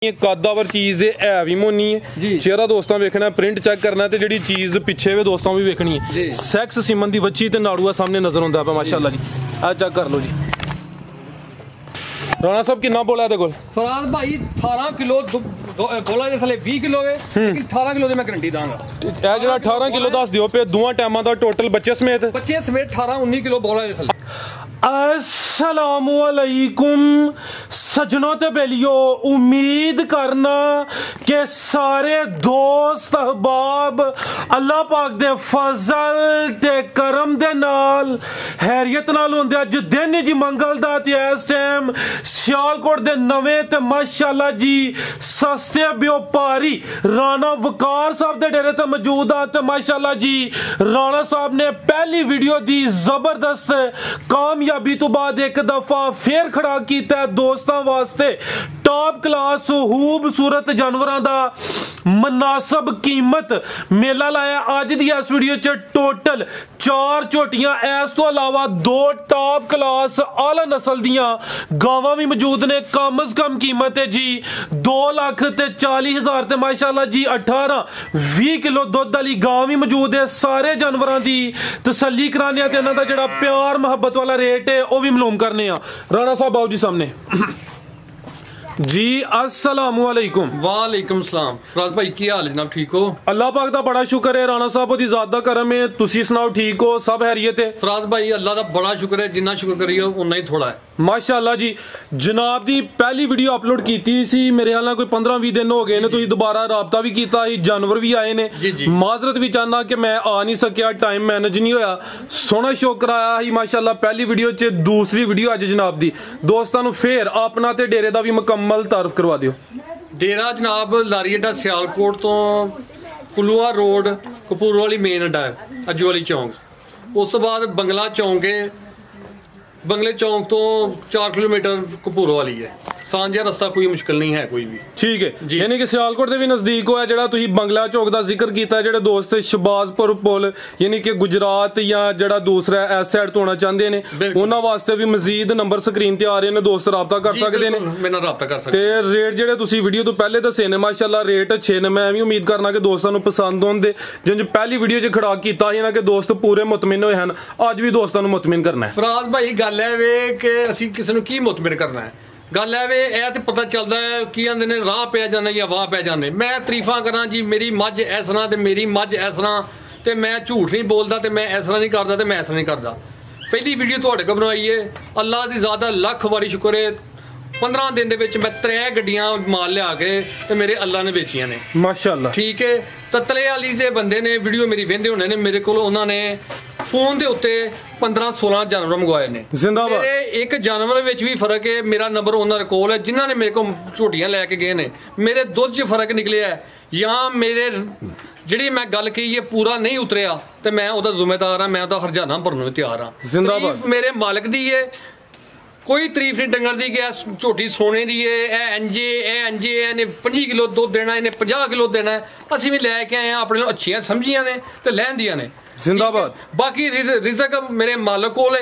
कादावर चीज़ है भी मोनी है चेहरा दोस्तों वेखना प्रिंट चेक करना ते जेडी चीज़ पिछे वे दोस्तों भी वेखनी है सैक्स सिमन दी बच्ची ते नाड़ूआ सामने नजर आंदा पे माशाल्लाह जी आ चेक कर लो जी राणा साहब कितना बोला है कोल फराज भाई 18 किलो बोला जे थले 20 किलो है लेकिन 18 किलो दी मैं गारंटी दांगा ए जेड़ा 18 किलो दस दियो पे दोवां टाइमां दा टोटल बच्चे समेत 18 19 किलो बोला जे थले अस्सलामु अलैकुम सजनों ते बेलियो उम्मीद करना कि सारे दोस्त अहबाब अल्लाह पाक दे फजल ते करम दे नाल हैरियत नाल होंदे अज दिन जी मंगल दा ते इस टाइम सियालकोट दे नवे ते माशाल्लाह जी सस्ते व्यापारी राणा वकार साहब दे डेरे ते मौजूद आ ते माशाल्लाह जी राणा साहब ने पहली वीडियो दी जबरदस्त कामयाबी तो बाद एक दफा फिर खड़ा किया दोस्तों वास्ते टॉप क्लास खूबसूरत जानवरों का मुनासिब कीमत मेला लाया अज दी इस वीडियो च टोटल 4 झोटियां इस तो अलावा 2 टॉप क्लास आला नस्ल दियां गावां भी मौजूद ने कम से कम कीमत है जी 2,40,000 ते माशाल्लाह जी 18-20 किलो दुध वाली गां भी मौजूद है सारे जानवरों की तसल्ली कराने ते इन्हां दा जिहड़ा प्यार मोहब्बत वाला रेट है वह भी मालूम करने राणा साहब आओ जी सामने जी अस्सलाम वालेकुम वालेकुम सलाम फराज भाई की हाल जनाब ठीक हो अल्लाह पाक दा बड़ा शुक्र है राणा साहब दी ज़ात दा करम है तुसी सुनाओ ठीक हो सब हैरियत है फराज भाई अल्लाह दा बड़ा शुक्र है जिन्ना शुक्र करियो उन्ना ही थोड़ा है माशाल्लाह जी जनाब दी पहली वीडियो अपलोड कीती सी मेरे ख्याल नाल कोई 15-20 दिन हो गए ने तुसी दोबारा राबता भी कीता ही जानवर भी आए ने माजरत भी चाहना कि मैं आ नहीं सकिया टाइम मैनेज नहीं होया सोना शो कराया ही माशाल्लाह पहली वीडियो च दूसरी वीडियो अज जनाब दी दोस्तां नूं फिर अपना ते डेरे दा भी मुकम्मल तारुफ करवा दियो डेरा जनाब लारी अड्डा सियालकोट तो कुलूआ रोड कपूर वाली मेन अड्डा है अज्जू वाली चौंक उस बाद बंगला चौंक है बंगले चौंक तो 4 किलोमीटर कपूर वाली है सांझा रास्ता कोई मुश्किल नहीं है कोई भी ठीक है यानी कि सियालकोट दे भी नजदीक होया जेड़ा तुसी बंगला चौक दा जिक्र कीता जेड़े दोस्त शबाजपुर पुल यानी कि गुजरात या जेड़ा दूसरा इस साइड तो होना चाहते ने उन्हां वास्ते भी मजीद नंबर स्क्रीन ते आ रहे ने दोस्त राबता कर सकदे ने मेरे नाल राबता कर सकदे ते रेट जेड़े तुसी वीडियो तो पहले दसे ने माशाल्लाह रेट अच्छे ने मैं भी उम्मीद करना कि दोस्तां नूं पसंद होंदे जिंज पहली वीडियो च खड़ा कीता ही ना कि दोस्त पूरे मुतमिन होए हन अज भी दोस्तां नूं मुतमिन करना है फराज भाई गल है वे कि असीं किसी नूं की मुतमिन करना है गल है वे यह तो पता चलता है की आंदे ने राह पै जाने या वाह पै जाने मैं तरीफा करा जी मेरी मझ इस तरह ते मेरी मझ इस तरह ते मैं झूठ नहीं बोलता ते मैं इस तरह नहीं करता ते मैं इस तरह नहीं करता पहली वीडियो तुहाडे कोल बनवाई है अल्लाह दी ज़ात दा लख वारी शुक्र है 15 दिन दे विच मैं 3 गड्डियां माल लिया के ते मेरे अल्लाह ने बेचियां ने माशाल्लाह ठीक है ततले वाली दे बंदे ने वीडियो मेरी वेंदे होने ने मेरे कोल उन्होंने फोन दे उत्ते 15-16 जानवर मंगवाए ने जिंदाबाद मेरे एक जानवर विच भी फर्क है मेरा नंबर उन्हां दे कोल है जिन्हां ने मेरे को झोटियां लैके गए ने मेरे दुध च फर्क निकलिया है या मेरे जिहड़ी मैं गल कही है पूरा नहीं उतरिया ते मैं ओहदा जिम्मेदार हां मैं ओहदा हरजाना भरन नूं तैयार हां जिंदाबाद मेरे मालिक दी है कोई तरीफ नहीं डंगर दी कि झोटी सोने दी है एंजे इन्हें 25 किलो दुध देना इन्हें 50 किलो देना है असीं भी लैके आए अपने अच्छियां समझियां ने ते लैंदियां ने जिंदाबाद बाकी रिजक मेरे मालिक कोल है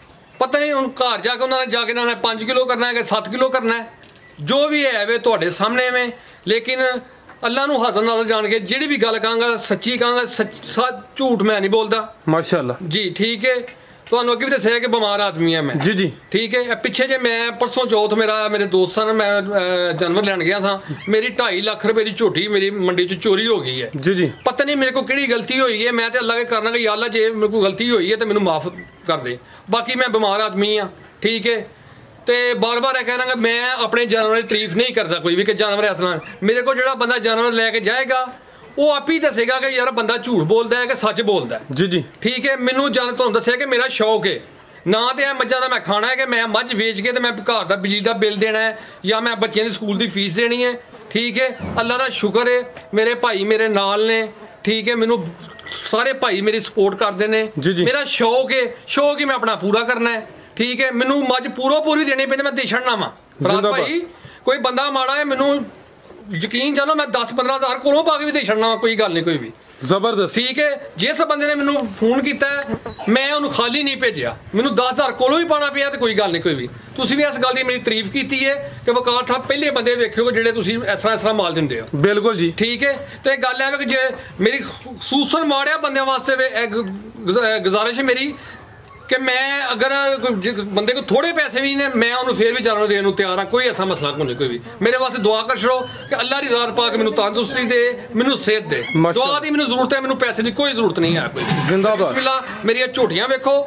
पता नहीं हुण घर जाके उन्होंने जाके इन्होंने 5 किलो करना है कि 7 किलो करना है जो भी है वे तुहाडे सामने में लेकिन अल्लाह नूं हाज़र नाज़र जान के जिहड़ी भी गल कहांगा सच्ची कहांगा झूठ मैं नहीं बोलता माशाअल्लाह जी ठीक है ਤੁਹਾਨੂੰ ਅੱਗੇ ਵੀ ਦੱਸਿਆ ਕਿ ਬਿਮਾਰ ਆਦਮੀ ਆ ਮੈਂ ਜੀ ਜੀ ਠੀਕ ਹੈ ਪਿੱਛੇ ਜੇ ਮੈਂ ਪਰਸੋਂ ਚੌਥ ਮੇਰੇ ਦੋਸਤਾਂ ਨਾਲ ਮੈਂ ਜਾਨਵਰ ਲੈਣ ਗਿਆ ਸਾਂ ਮੇਰੀ 2.5 ਲੱਖ ਰੁਪਏ ਦੀ ਝੋਟੀ ਮੇਰੀ ਮੰਡੀ ਚ ਚੋਰੀ ਹੋ ਗਈ ਹੈ ਜੀ ਜੀ ਪਤਾ ਨਹੀਂ ਮੇਰੇ ਕੋਲ ਕਿਹੜੀ ਗਲਤੀ ਹੋਈ ਹੈ ਮੈਂ ਤੇ ਅੱਲਾ ਕੇ ਕਰਨਾ ਕਿ ਯਾ ਅੱਲਾ ਜੇ ਮੇਰੇ ਕੋਲ ਗਲਤੀ ਹੋਈ ਹੈ ਤੇ ਮੈਨੂੰ ਮਾਫ ਕਰ ਦੇ ਬਾਕੀ ਮੈਂ ਬਿਮਾਰ ਆਦਮੀ ਆ ਠੀਕ ਹੈ ਤੇ ਬਾਰ-ਬਾਰ ਇਹ ਕਹਿਣਾ ਕਿ ਮੈਂ ਆਪਣੇ ਜਾਨਵਰਾਂ ਦੀ ਤਾਰੀਫ ਨਹੀਂ ਕਰਦਾ ਕੋਈ ਵੀ ਕਿ ਜਾਨਵਰ ਇਸ ਤਰ੍ਹਾਂ ਮੇਰੇ ਕੋਲ ਜਿਹੜਾ ਬੰਦਾ ਜਾਨਵਰ ਲੈ ਕੇ ਜਾਏਗਾ वो आप ही दसेगा कि यार बंदा झूठ बोलता है कि सच बोलता है जी जी ठीक है मैनू जान तुहानू दस्सिया कि मेरा शौक है ना तो यह मझां दा मैं खाना है कि मैं मझ वेच के तो मैं घर का बिजली का बिल देना है या मैं बच्चों की स्कूल की फीस देनी है ठीक है अल्लाह का शुक्र है मेरे भाई मेरे नाल ने ठीक है मैनू सारे भाई मेरी सपोर्ट करते हैं मेरा शौक ही मैं अपना पूरा करना है ठीक है मैनू मझ पूरी देनी पैंदी मैं दे छड़ना वा भाई कोई बंदा माड़ा है मैनू ਯਕੀਨ ਜਾਨੋ ਮੈਂ 10-15 ਹਜ਼ਾਰ ਕੋਲੋਂ ਪਾ ਕੇ ਵੀ ਦੇ ਛੱਡਣਾ, ਕੋਈ ਗੱਲ ਨਹੀਂ ਕੋਈ ਵੀ। ਜ਼ਬਰਦਸਤ। ਠੀਕ ਹੈ, ਜਿਸ ਬੰਦੇ ਨੇ ਮੈਨੂੰ ਫੋਨ ਕੀਤਾ ਮੈਂ ਉਹਨੂੰ ਖਾਲੀ ਨਹੀਂ ਭੇਜਿਆ, ਮੈਨੂੰ 10,000 ਕੋਲੋਂ ਵੀ ਪਾਣਾ ਪਿਆ ਤੇ ਕੋਈ ਗੱਲ ਨਹੀਂ ਕੋਈ ਵੀ। ਤੁਸੀਂ ਵੀ ਇਸ ਗੱਲ ਦੀ ਮੇਰੀ ਤਾਰੀਫ ਕੀਤੀ ਹੈ ਕਿ ਵਕਾਰ ਸਾਹਿਬ ਪਹਿਲੇ ਬੰਦੇ ਵੇਖਿਓ ਜਿਹੜੇ ਤੁਸੀਂ ਇਸ ਤਰ੍ਹਾਂ ਮਾਲ ਦਿੰਦੇ ਹੋ। ਬਿਲਕੁਲ ਜੀ। ਠੀਕ ਹੈ, ਤੇ ਗੱਲ ਹੈ ਕਿ ਜੇ ਮੇਰੀ ਖੂਸੂਸਨ ਮਾੜਿਆ ਬੰਦਿਆਂ ਵਾਸਤੇ ਗੁਜ਼ਾਰਿਸ਼ ਹੈ ਮੇਰੀ ਕਿ ਮੈਂ ਅਗਰ ਬੰਦੇ ਕੋ ਥੋੜੇ ਪੈਸੇ ਵੀ ਨੇ ਮੈਂ ਉਹਨੂੰ ਫੇਰ ਵੀ ਜਾਨਵਰ ਦੇਣ ਨੂੰ ਤਿਆਰ ਹਾਂ, ਕੋਈ ਐਸਾ ਮਸਲਾ ਕੋਈ ਨਹੀਂ ਕੋਈ ਵੀ। ਮੇਰੇ ਵਾਸਤੇ ਦੁਆ ਕਰ ਛੜੋ ਕਿ ਅੱਲਾਹ ਦੀ ਜ਼ਾਤ ਪਾ ਕੇ ਮੈਨੂੰ ਤੰਦਰੁਸਤੀ ਦੇ, ਮੈਨੂੰ ਸਿਹਤ ਦੇ। ਦੁਆ ਦੀ ਮੈਨੂੰ ਜ਼ਰੂਰਤ ਹੈ, ਮੈਨੂੰ ਪੈਸੇ ਦੀ ਕੋਈ ਜ਼ਰੂਰਤ ਨਹੀਂ ਹੈ ਕੋਈ। ਜ਼ਿੰਦਾਬਾਦ। ਬਿਸਮਿल्लाह। ਮੇਰੀਆਂ ਝੋਟੀਆਂ ਵੇਖੋ,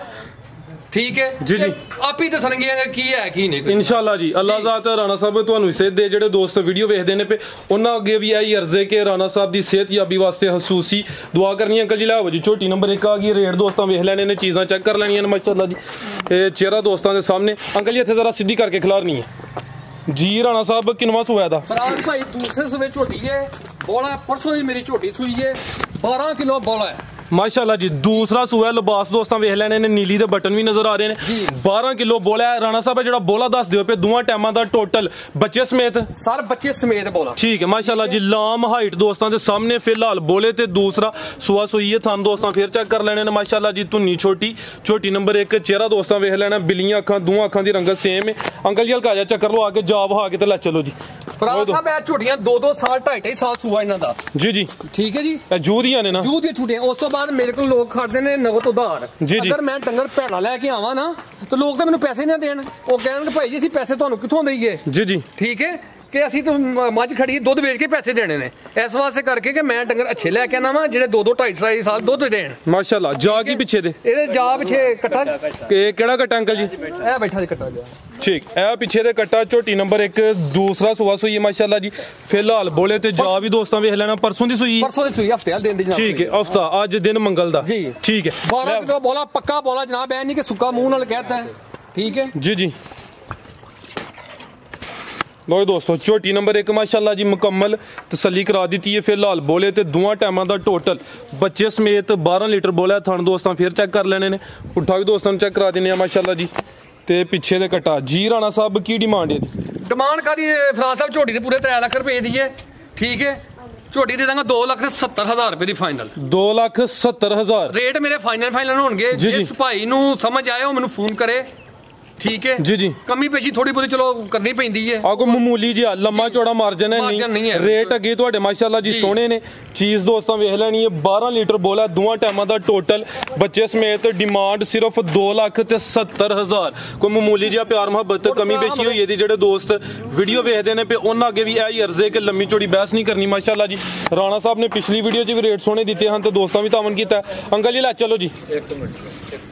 ਠੀਕ ਹੈ ਜੀ ਜੀ, ਆਪ ਹੀ ਦੱਸਣਗੇ ਕੀ ਹੈ ਕੀ ਨਹੀਂ। ਇਨਸ਼ਾਅੱਲਾ ਜੀ। ਅੱਲਾਹ ਜ਼ਾਤ ਰਾਣਾ ਸਾਹਿਬ ਤੁਹਾਨੂੰ ਸਿਹਤ ਦੇ। ਜਿਹੜੇ ਦੋਸਤ ਵੀਡੀਓ ਵੇਖਦੇ ਨੇ ਪਏ ਉਹਨਾਂ ਅੱਗੇ ਵੀ ਇਹੀ ਅਰਜ਼ ਹੈ ਕਿ ਰਾਣਾ ਸਾਹਿਬ ਦੀ ਸਿਹਤਯਾਬੀ ਵਾਸਤੇ ਹਸੂਸੀ ਦੁਆ ਕਰਨੀ। ਅੰਕਲ ਜੀ ਲਿਆਓ ਜੀ, ਝੋਟੀ ਨੰਬਰ 1 ਆ ਗਈ। ਰੇਟ ਦੋਸਤਾਂ ਵੇਖ ਲੈਣੇ ਨੇ, ਚੀਜ਼ਾਂ ਚੈੱਕ ਕਰ ਲੈਣੀਆਂ ਨੇ ਮਾਸ਼ਾਅੱਲਾ ਜੀ। ਇਹ ਚਿਹਰਾ ਦੋਸਤਾਂ ਦੇ ਸਾਹਮਣੇ। ਅੰਕਲ ਜੀ ਇੱਥੇ ਜ਼ਰਾ ਸਿੱਧੀ ਕਰਕੇ ਖਿਲਾਰਨੀ ਹੈ ਜੀ। ਰਾਣਾ ਸਾਹਿਬ ਕਿੰਨਵਾਂ ਸੂਆ ਦਾ? ਫਰਾਜ਼ ਭਾਈ ਦੂਸਰੇ ਸੂਏ ਝੋਟੀ ਹੈ, ਬੋਲਾ ਪਰਸੋਂ ਹੀ ਮੇਰੀ ਝੋਟੀ ਸੂਈ ਹੈ, 12 ਕਿਲੋ ਬੋਲਾ ਹੈ माशाल्लाह जी। दूसरा सूआ लिबास दोस्तों वेख लेने ने, नीली दे बटन भी नजर आ रहे हैं। 12 किलो बोला है। राणा साहब जो बोला दस दियो पे दोवां टाइमां दा टोटल बच्चे समेत? सर बच्चे समेत बोला। ठीक है माशाल्लाह जी। लाम हाइट दोस्तों के सामने फिलहाल बोले ते दूसरा सूआ सूई है। थान दोस्तों फिर चेक कर लेने ने माशाल्लाह जी। धुन्नी छोटी, छोटी नंबर 1। चेहरा दोस्तों वेख लेना, बिलियां अखां, दोवां अखां दी रंगत सेम है। अंकल जी हल्का जा चक्कर लो आके जा वहा के ते लै चलो जी। फराज साहब ए झोटियां 2-2 साल 2.5 साल सूआ इन्हां दा। जी जी ठीक है जी। जूह दियां ने ना? जूह दी झोटियां। उस तो बाद मेरे को लोग खड़दे ने नगद उधार। अगर मैं डंगर भैड़ा लैके आवां ना तो लोग तो मैनूं पैसे ना देण, वो कहणगे भाई जी असीं पैसे तुहानूं कित्थों देईए। जी जी ठीक है कि ਅਸੀਂ ਤਾਂ ਮੱਝ ਖੜੀ ਦੁੱਧ ਵੇਚ ਕੇ ਪੈਸੇ ਦੇਣੇ ਨੇ, ਇਸ ਵਾਸਤੇ ਕਰਕੇ ਕਿ ਮੈਂ ਡੰਗਰ ਅੱਛੇ ਲੈ ਕੇ ਆਣਾ ਵਾ ਜਿਹੜੇ 2-2 ਸਾਲ ਦੁੱਧ ਦੇਣ। ਮਾਸ਼ਾਅੱਲਾ। ਜਾ ਕੀ ਪਿੱਛੇ ਦੇ? ਇਹਦੇ ਜਾ ਪਿੱਛੇ ਕੱਟਾ। ਇਹ ਕਿਹੜਾ ਕੱਟਾ ਅੰਕਲ ਜੀ? ਇਹ ਬੈਠਾ ਜੀ ਕੱਟਾ ਜਾ। ਠੀਕ, ਇਹ ਪਿੱਛੇ ਦੇ ਕੱਟਾ ਝੋਟੀ ਨੰਬਰ 1। ਦੂਸਰਾ ਸੂਆ ਸੂਈ ਹੈ ਮਾਸ਼ਾਅੱਲਾ ਜੀ। ਫਿਲਹਾਲ ਬੋਲੇ ਤੇ ਜਾ ਵੀ ਦੋਸਤਾਂ ਵੇਖ ਲੈਣਾ, ਪਰਸੋਂ ਦੀ ਸੂਈ। ਪਰਸੋਂ ਦੀ ਸੂਈ, ਹਫਤੇ ਵਾਲੇ ਦਿਨ ਦੀ ਜਨਾਬ। ਠੀਕ ਹੈ, ਹਫਤਾ ਅੱਜ ਦਿਨ ਮੰਗਲ ਦਾ ਜੀ। ਠੀਕ ਹੈ। 12 ਕਿਲੋ ਬੋਲਾ ਪੱਕਾ ਬੋਲਾ ਜਨਾਬ, ਐ ਨਹੀਂ ਕਿ ਸੁੱਕਾ ਮੂੰਹ ਨਾਲ ਕਹਿਤਾ ਹੈ। ठीक है जी जी। लो दोस्तों झोटी नंबर 1 माशाल्लाह जी मुकम्मल तसल्ली करा दी है। फिलहाल बोले तो दोवां टाइमां दा टोटल बच्चे समेत 12 लीटर बोला थन दोस्तों फिर चेक कर लेने ने। पुट्ठा भी दोस्तों चेक करा देने माशाल्लाह जी। ते पिछे दे कट्टा जी। राणा साहब की डिमांड है? डिमांड का फराज साहब झोटी दे पूरे 3 लाख रुपए दी है। ठीक है, झोटी दे दांगा 2,70,000 रुपए दी फाइनल। 2,70,000 रेट मेरे फाइनल होणगे। जिस भाई नूं समझ आए हो मैनूं फोन करे। ठीक है जी जी। कमी पेशी थोड़ी बहुत चलो करनी पैंदी है। आगो मामूली जिहा लम्मा चौड़ा मार्जिन है नहीं। रेट अगे तुहाडे माशाल्लाह जी सोहणे ने। चीज दोस्तों वेख लैनी है। 12 लीटर बोला दोवां टाइमां दा टोटल बच्चे समेत। डिमांड सिर्फ 2,70,000। कोई मामूली जिहा प्यार मुहब्बत कमी पेशी होई दी जेहड़े दोस्त वीडियो वेखदे ने पे उन्हां अगे भी यही अर्ज है कि लम्मी चौड़ी बहस नहीं करनी माशाल्लाह जी। राणा साहब ने पिछली वीडियो च भी रेट सोहणे दिते हैं तो दोस्तों भी तावन कीता। अंकल जी लै चलो जी। एक मिनट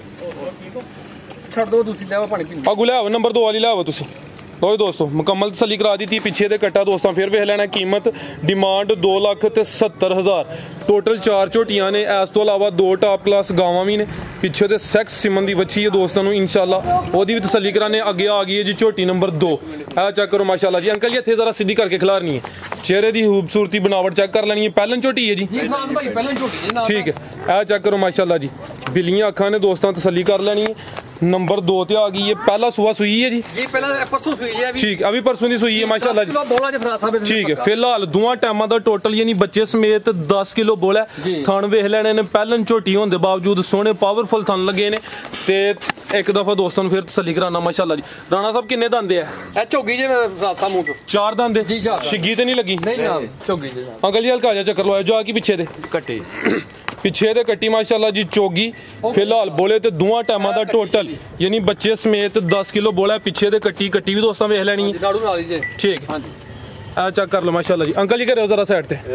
छड़ दो दूसरी ले पानी पीने। अगू ले आओ नंबर 2 वाली ले आओ तुसी। लो दोस्तों मुकम्मल तसल्ली करा दी थी। पीछे दे कट्टा दोस्तों फिर वेख लेना। कीमत डिमांड 2,70,000। टोटल 4 झोटियां ने। इस तो अलावा 2 टॉप क्लास गावां भी ने। पिछे दे सैक्स सिमन दी वच्छी है दोस्तों नूं इंशाअल्लाह ओदी भी तसल्ली कराने। अगे आ गई है जी झोटी नंबर 2। आ चेक करो माशाअल्लाह जी। अंकल जी इत्थे जरा सीधी करके खिलारनी है। चेहरे दी खूबसूरती बनावट चेक कर लेनी है। पहलन झोटी है जी। ठीक है, आ चेक करो माशाअल्लाह जी। बिलियां अखां ने दोस्तों तसल्ली कर लेनी है। नंबर 2 ते आ गई है। पहला सुआ सुई है जी। जी पहला परसों सुई है अभी। ठीक, अभी परसों दी सुई है माशाल्लाह जी। ठीक है, फिलहाल दोवां टाइमां दा टोटल यानी बच्चे समेत 10 किलो बोला। थन वेख लेने ने। पहलन झोटी होने दे बावजूद सोहने पावरफुल थन लगे ने। ते एक दफा दोस्तों फिर तसल्ली कराना माशाल्लाह जी। राणा साहब किन्ने दंद है? ए झोगी जे रास्ता मुंह चो 4 दंद जी। शिगी ते नहीं लगी? नहीं जनाब झोगी जी। अंकल जी हल्का जा चक्कर लवाओ जा की पिछे दे कट्टे। पिछे दे कट्टी माशाल्लाह जी चोगी। फिलहाल बोले तो दोवां टाइमां दा टोटल यानी बच्चे समेत 10 किलो बोला। पिछे दे कट्टी भी दोस्तों वेख लैनी है। ठीक है, आ चेक कर लो माशाल्लाह जी। अंकल जी करो जरा साइड ते।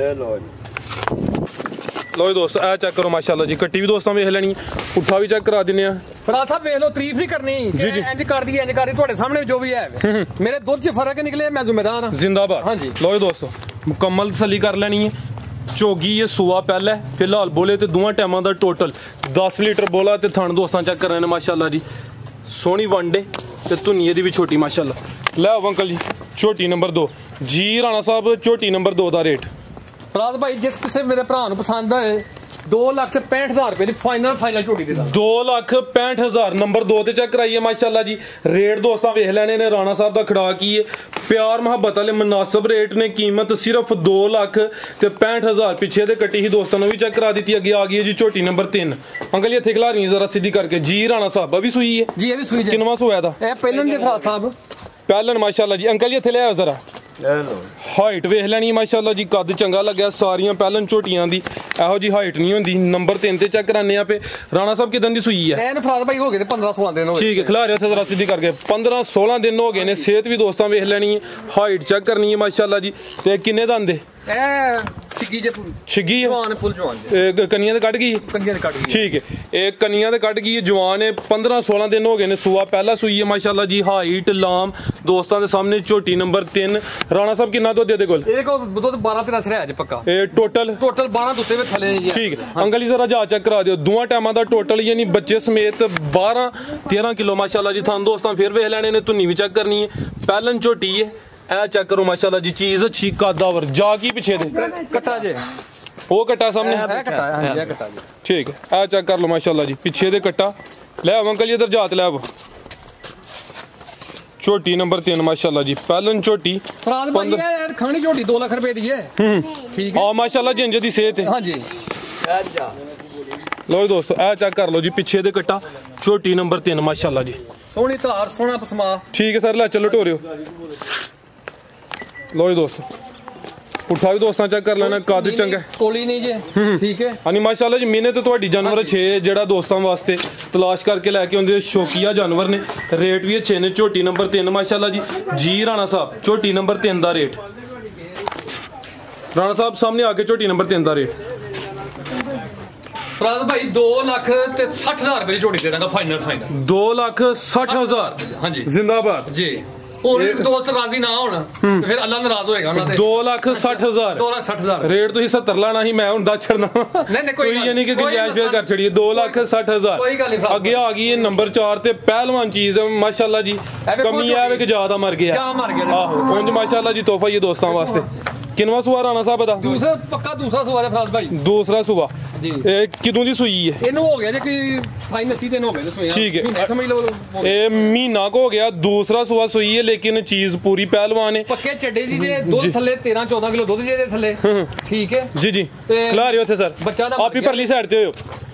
लो दोस्त आ चेक करो माशाल्लाह जी। कट्टी भी दोस्तों वेख लैनी है। पुट्ठा भी चेक करा दिने। फराज साहब वेख लो, तारीफ नहीं करनी जी जी। इंज कर दी तुहाडे सामने जो भी है। मेरे दुध च फर्क निकले मैं जिम्मेदार हां। जिंदाबाद। हां जी। लो दोस्तों मुकम्मल तसल्ली कर लेनी है। चोगी ये सुआ पहला है। फिलहाल बोले तो दोवां टाइमां दा टोटल 10 लीटर बोला। ते थन दोस्तां चेक कर रहे हैं माशाल्लाह जी। सोहनी वंडे ते धुनिए दी भी छोटी माशाल्लाह। ले आओ अंकल जी झोटी नंबर 2 जी। राणा साहब झोटी नंबर 2 दा रेट? फराज भाई जिस किसी मेरे भरा नूं पसंद आए 2,65,000 रुपए की फाइनल ਝੋਟੀ ਦੇ ਦਾਂ 2,65,000 ਨੰਬਰ 2 ਤੇ ਚੈੱਕ ਕਰਾਈਏ ਮਾਸ਼ਾਅੱਲਾ ਜੀ ਰੇਟ ਦੋਸਤਾਂ ਵੇਖ ਲੈਣੇ ਨੇ ਰਾਣਾ ਸਾਹਿਬ ਦਾ ਖੜਾ ਕੀ ਹੈ ਪਿਆਰ ਮੁਹੱਬਤ ਵਾਲੇ ਮੁਨਾਸਬ ਰੇਟ ਨੇ ਕੀਮਤ ਸਿਰਫ 2,65,000 ਪਿੱਛੇ ਦੇ ਕੱਟੀ ਹੀ ਦੋਸਤਾਂ ਨੂੰ ਵੀ ਚੈੱਕ ਕਰਾ ਦਿੱਤੀ ਅੱਗੇ ਆ ਗਈ ਹੈ ਜੀ ਝੋਟੀ ਨੰਬਰ 3 ਅੰਕਲ ਜੀ ਇੱਥੇ ਖਿਲਾ ਰਹੀ ਜ਼ਰਾ ਸਿੱਧੀ ਕਰਕੇ ਜੀ ਰਾਣਾ ਸਾਹਿਬ ਵੀ ਸੂਈ ਹੈ ਜੀ ਇਹ ਵੀ ਸੂਈ ਕਿੰਨਵਾਂ ਸੋਇਆ ਦਾ ਇਹ ਪਹਿਲਨ ਦੇ ਫਰਾਦ ਸਾਹਿਬ ਪਹਿਲਨ ਮਾਸ਼ਾਅੱਲਾ ਜੀ ਅੰਕਲ ਜੀ ਇੱਥੇ ਲੈ ਆਓ ਜ਼ਰਾ ਹਾਈਟ ਵੇਖ ਲੈਣੀ ਮਾਸ਼ਾਅੱਲਾ ਜੀ ਕੱਦ ਚੰਗਾ ਲੱਗਿਆ ਸਾਰੀਆਂ ਪਹਿਲਨ ਝੋਟੀਆਂ ਦੀ ਇਹੋ ਜੀ ਹਾਈਟ ਨਹੀਂ ਹੁੰਦੀ ਨੰਬਰ 3 ਤੇ ਚੈੱਕ ਕਰਾਨੇ ਆ ਪੇ ਰਾਣਾ ਸਾਹਿਬ ਕਿਦਾਂ ਦੀ ਸੂਈ ਹੈ ਐਨ ਫਰਾਦ ਭਾਈ ਹੋ ਗਏ ਤੇ 15-16 ਦਿਨ ਹੋ ਗਏ ਠੀਕ ਹੈ ਖਿਲਾ ਰਹੇ ਉੱਥੇ ਜ਼ਰਾ ਸਿੱਧੀ ਕਰਕੇ 15-16 ਦਿਨ ਹੋ ਗਏ ਨੇ ਸਿਹਤ ਵੀ ਦੋਸਤਾਂ ਵੇਖ ਲੈਣੀ ਹੈ ਹਾਈਟ ਚੈੱਕ ਕਰਨੀ ਹੈ ਮਾਸ਼ਾਅੱਲਾ ਜੀ ਤੇ ਕਿੰਨੇ ਦੰਦ ਦੇ ਇਹ ਛਿੱਗੀ ਜੇ ਪੂਰੀ ਛਿੱਗੀ ਜਵਾਨ ਫੁੱਲ ਜਵਾਨ ਇਹ ਕੰਨੀਆਂ ਤੇ ਕੱਢ ਗਈ ਕੰਨੀਆਂ ਤੇ ਕੱਢ ਗਈ ਠੀਕ ਹੈ ਇਹ ਕੰਨੀਆਂ ਤੇ ਕੱਢ ਗਈ ਜਵਾਨ ਹੈ 15-16 ਦਿਨ ਹੋ ਗਏ ਨੇ ਸੂਆ ਪਹਿਲਾ ਸੂਈ ਹੈ ਮਾਸ਼ਾਅੱਲਾ ਜੀ ਹਾਈਟ ਲਾਮ ਦੋਸਤਾਂ ਦੇ ਸਾਹਮਣੇ ਝੋਟੀ ਨੰਬਰ 3 ਰਾਣਾ ਸਾਹਿਬ ਕਿੰਨਾ ਦੁੱਧ ਦੇ ਕੋਲ ਇਹ ਕੋ ਦੁੱਧ 12-13 ਸਿਰ ਹੈ ਜੇ ਪੱਕਾ ਇਹ ਟੋਟਲ 12 ਦੁੱਤੇ ਵਿੱਚ ਥੱਲੇ ਜੀ ਠੀਕ ਹੈ ਅੰਕਲ ਜੀ ਜ਼ਰਾ ਜਾ ਚੈੱਕ ਕਰਾ ਦਿਓ ਦੋਵਾਂ ਟਾਈਮਾਂ ਦਾ ਟੋਟਲ ਯਾਨੀ ਬੱਚੇ ਸਮੇਤ 12-13 ਕਿਲੋ ਮਾਸ਼ਾਅੱਲਾ ਜੀ ਤੁਹਾਨੂੰ ਦੋਸਤਾਂ ਫਿਰ ਵੇਖ ਲੈਣੇ ਨੇ ਧੁੰਨੀ ਵੀ ਚੈੱਕ ਕਰਨੀ ਹੈ ਪਹਿਲਨ ਝੋਟੀ ਹੈ ਇਹ ਚੈੱਕ ਕਰੋ ਮਾਸ਼ਾਅੱਲਾ ਜੀ ਚੀਜ਼ ਅੱਛੀ ਕਾਦਾਵਰ ਜਾ ਕੀ ਪਿੱਛੇ ਦੇ ਕੱਟਾ ਜੇ ਉਹ ਕੱਟਾ ਸਾਹਮਣੇ ਇਹ ਕੱਟਾ ਹਾਂਜੀ ਇਹ ਕੱਟਾ ਜੀ ਠੀਕ ਹੈ ਇਹ ਚੈੱਕ ਕਰ ਲਓ ਮਾਸ਼ਾਅੱਲਾ ਜੀ ਪਿੱਛੇ ਦੇ ਕੱਟਾ ਲੈ ਆਓ ਅੰਕਲ ਜੀ ਇਧਰ ਜਾਤ ਲੈ ਆਓ ਝੋਟੀ ਨੰਬਰ 3 ਮਾਸ਼ਾਅੱਲਾ ਜੀ ਪਹਿਲਨ ਝੋਟੀ ਫਰਾਦ ਭਾਈ ਇਹ ਖਾਣੀ ਝੋਟੀ 2 ਲੱਖ ਰੁਪਏ ਦੀ ਹੈ ਠੀਕ ਹੈ ਆ ਮਾਸ਼ਾਅੱਲਾ ਜਿੰਜ ਦੀ ਸਿਹਤ ਹੈ ਹਾਂਜੀ ਲੋ ਦੋਸਤੋ ਇਹ ਚੈੱਕ ਕਰ ਲਓ ਜੀ ਪਿੱਛੇ ਦੇ ਕੱਟਾ ਝੋਟੀ ਨੰਬਰ 3 ਮਾਸ਼ਾਅੱਲਾ ਜੀ ਸੋਹਣੀ ਧਾਰ ਸੋਹਣਾ ਪਸਮਾ ਠੀਕ ਹੈ ਸਰ ਲੈ ਚਲੋ ਢੋਰਿਓ ਲੋ ਜੀ ਦੋਸਤੋ ਪੁੱਠਾ ਵੀ ਦੋਸਤਾਂ ਚੈੱਕ ਕਰ ਲੈਣਾ ਕੱਦ ਚੰਗਾ ਕੋਲੀ ਨਹੀਂ ਜੇ ਠੀਕ ਹੈ ਹਾਂਜੀ ਮਾਸ਼ਾਅੱਲਾ ਜੀ ਮਿਹਨਤ ਤੁਹਾਡੀ ਜਾਨਵਰ 6 ਜਿਹੜਾ ਦੋਸਤਾਂ ਵਾਸਤੇ ਤਲਾਸ਼ ਕਰਕੇ ਲੈ ਕੇ ਆਉਂਦੇ ਸ਼ੌਕੀਆ ਜਾਨਵਰ ਨੇ ਰੇਟ ਵੀ ਅੱਛੇ ਨੇ ਝੋਟੀ ਨੰਬਰ 3 ਮਾਸ਼ਾਅੱਲਾ ਜੀ ਰਾਣਾ ਸਾਹਿਬ ਝੋਟੀ ਨੰਬਰ 3 ਦਾ ਰੇਟ ਰਾਣਾ ਸਾਹਿਬ ਸਾਹਮਣੇ ਆ ਕੇ ਝੋਟੀ ਨੰਬਰ 3 ਦਾ ਰੇਟ ਫਰਾਦ ਭਾਈ 2,60,000 ਰੁਪਏ ਦੀ ਝੋਟੀ ਦੇ ਦਾਂਗਾ ਫਾਈਨਲ 2,60,000 ਹਾਂਜੀ ਜ਼ਿੰਦਾਬਾਦ ਜੀ ਹੋਰ ਦੋਸਤ ਰਾਜ਼ੀ ਨਾ ਹੋਣ ਤੇ ਫਿਰ ਅੱਲਾ ਨਾਰਾਜ਼ ਹੋਏਗਾ ਉਹਨਾਂ ਤੇ 2,60,000 2,60,000 ਰੇਟ ਤੁਸੀਂ 70 ਲਾਣਾ ਸੀ ਮੈਂ ਹੁਣ ਦੱਸ ਛੜਨਾ ਨਹੀਂ ਕੋਈ ਯਾਨੀ ਕਿ ਗੁੰਜਾਇਸ਼ ਫੇਰ ਕਰ ਛੜੀਏ 2,60,000 ਕੋਈ ਗੱਲ ਨਹੀਂ ਅੱਗੇ ਆ ਗਈ ਇਹ ਨੰਬਰ 4 ਤੇ ਪਹਿਲਵਾਨ ਚੀਜ਼ ਮਾਸ਼ਾਅੱਲਾ ਜੀ ਕਮੀ ਆ ਵੇ ਕਿ ਜ਼ਿਆਦਾ ਮਰ ਗਿਆ ਆਹੋ ਉਂਝ ਮਾਸ਼ਾਅੱਲਾ ਜੀ ਤੋਹਫਾ ਇਹ ਦੋਸਤਾਂ ਵਾਸਤੇ ਕਿੰਨਵਾ ਸੂਆ ਰਾਣਾ ਸਾਹਿਬ ਦਾ ਦੂਸਰਾ ਸੂਆ ਹੈ ਫਰਾਜ਼ ਭਾਈ ਦੂਸਰਾ ਸੂਆ ਜੀ ਇਹ ਕਿਦੋਂ ਦੀ ਸੂਈ ਹੈ ਇਹਨੂੰ ਹੋ ਗਿਆ ਜੇ ਕੋਈ 29 ਦਿਨ ਹੋ ਗਏ ਸੂਈ ਠੀਕ ਹੈ ਸਮਝ ਲਓ ਇਹ ਮਹੀਨਾ ਕੋ ਹੋ ਗਿਆ ਦੂਸਰਾ ਸੂਆ ਸੂਈ ਹੈ ਲੇਕਿਨ ਚੀਜ਼ ਪੂਰੀ ਪਹਿਲਵਾਨ ਹੈ ਪੱਕੇ ਚੱਡੇ ਜੀ ਦੇ ਦੁੱਧ ਥੱਲੇ 13-14 ਕਿਲੋ ਦੁੱਧ ਜੇ ਦੇ ਥੱਲੇ ਠੀਕ ਹੈ ਜੀ ਖਿਲਾ ਰਹੇ ਹੋ ਉੱਥੇ ਸਰ ਆਪ ਹੀ ਪਰਲੀ ਸਾਈਡ ਤੇ ਹੋਇਓ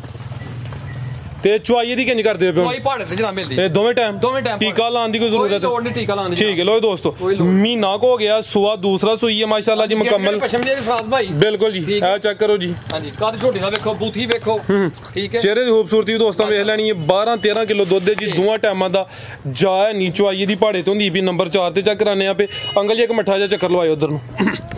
ਤੇ ਚੁਆਈ ਦੀ ਕਿੰਜ ਕਰਦੇ ਹੋ ਚੁਆਈ ਪਹਾੜ ਤੇ ਜਨਾਬ ਮਿਲਦੀ ਇਹ ਦੋਵੇਂ ਟਾਈਮ ਟੀਕਾ ਲਾਉਣ ਦੀ ਕੋਈ ਜ਼ਰੂਰਤ ਨਹੀਂ ਟੀਕਾ ਲਾਉਣ ਦੀ ਠੀਕ ਹੈ ਲੋ ਦੋਸਤੋ ਮਹੀਨਾ ਕੋ ਹੋ ਗਿਆ ਸੂਆ ਦੂਸਰਾ ਸੂਈ ਹੈ ਮਾਸ਼ਾਅੱਲਾ ਜੀ ਮੁਕੰਮਲ ਪਸ਼ਮ ਜੀ ਫਰਾਜ਼ ਭਾਈ ਬਿਲਕੁਲ ਜੀ ਇਹ ਚੈੱਕ ਕਰੋ ਜੀ ਹਾਂਜੀ ਕੱਦ ਝੋਟੀ ਦਾ ਵੇਖੋ ਬੂਥੀ ਵੇਖੋ ਠੀਕ ਹੈ ਚਿਹਰੇ ਦੀ ਖੂਬਸੂਰਤੀ ਦੋਸਤਾਂ ਵੇਖ ਲੈਣੀ ਹੈ 12-13 ਕਿਲੋ ਦੁੱਧ ਦੇ ਜੀ ਦੋਵਾਂ ਟਾਈਮਾਂ ਦਾ ਜਾ ਨੀਚੋ ਆਈ ਦੀ ਪਹਾੜੇ ਤੋਂ ਹੁੰਦੀ ਵੀ ਨੰਬਰ 4 ਤੇ ਚੈੱਕ ਕਰਾਨੇ ਆਪੇ ਅੰਕਲ ਜੀ ਇੱਕ ਮੱਠਾ ਜਿਹਾ ਚੱਕਰ ਲਵਾਇਓ ਉਧਰ ਨੂੰ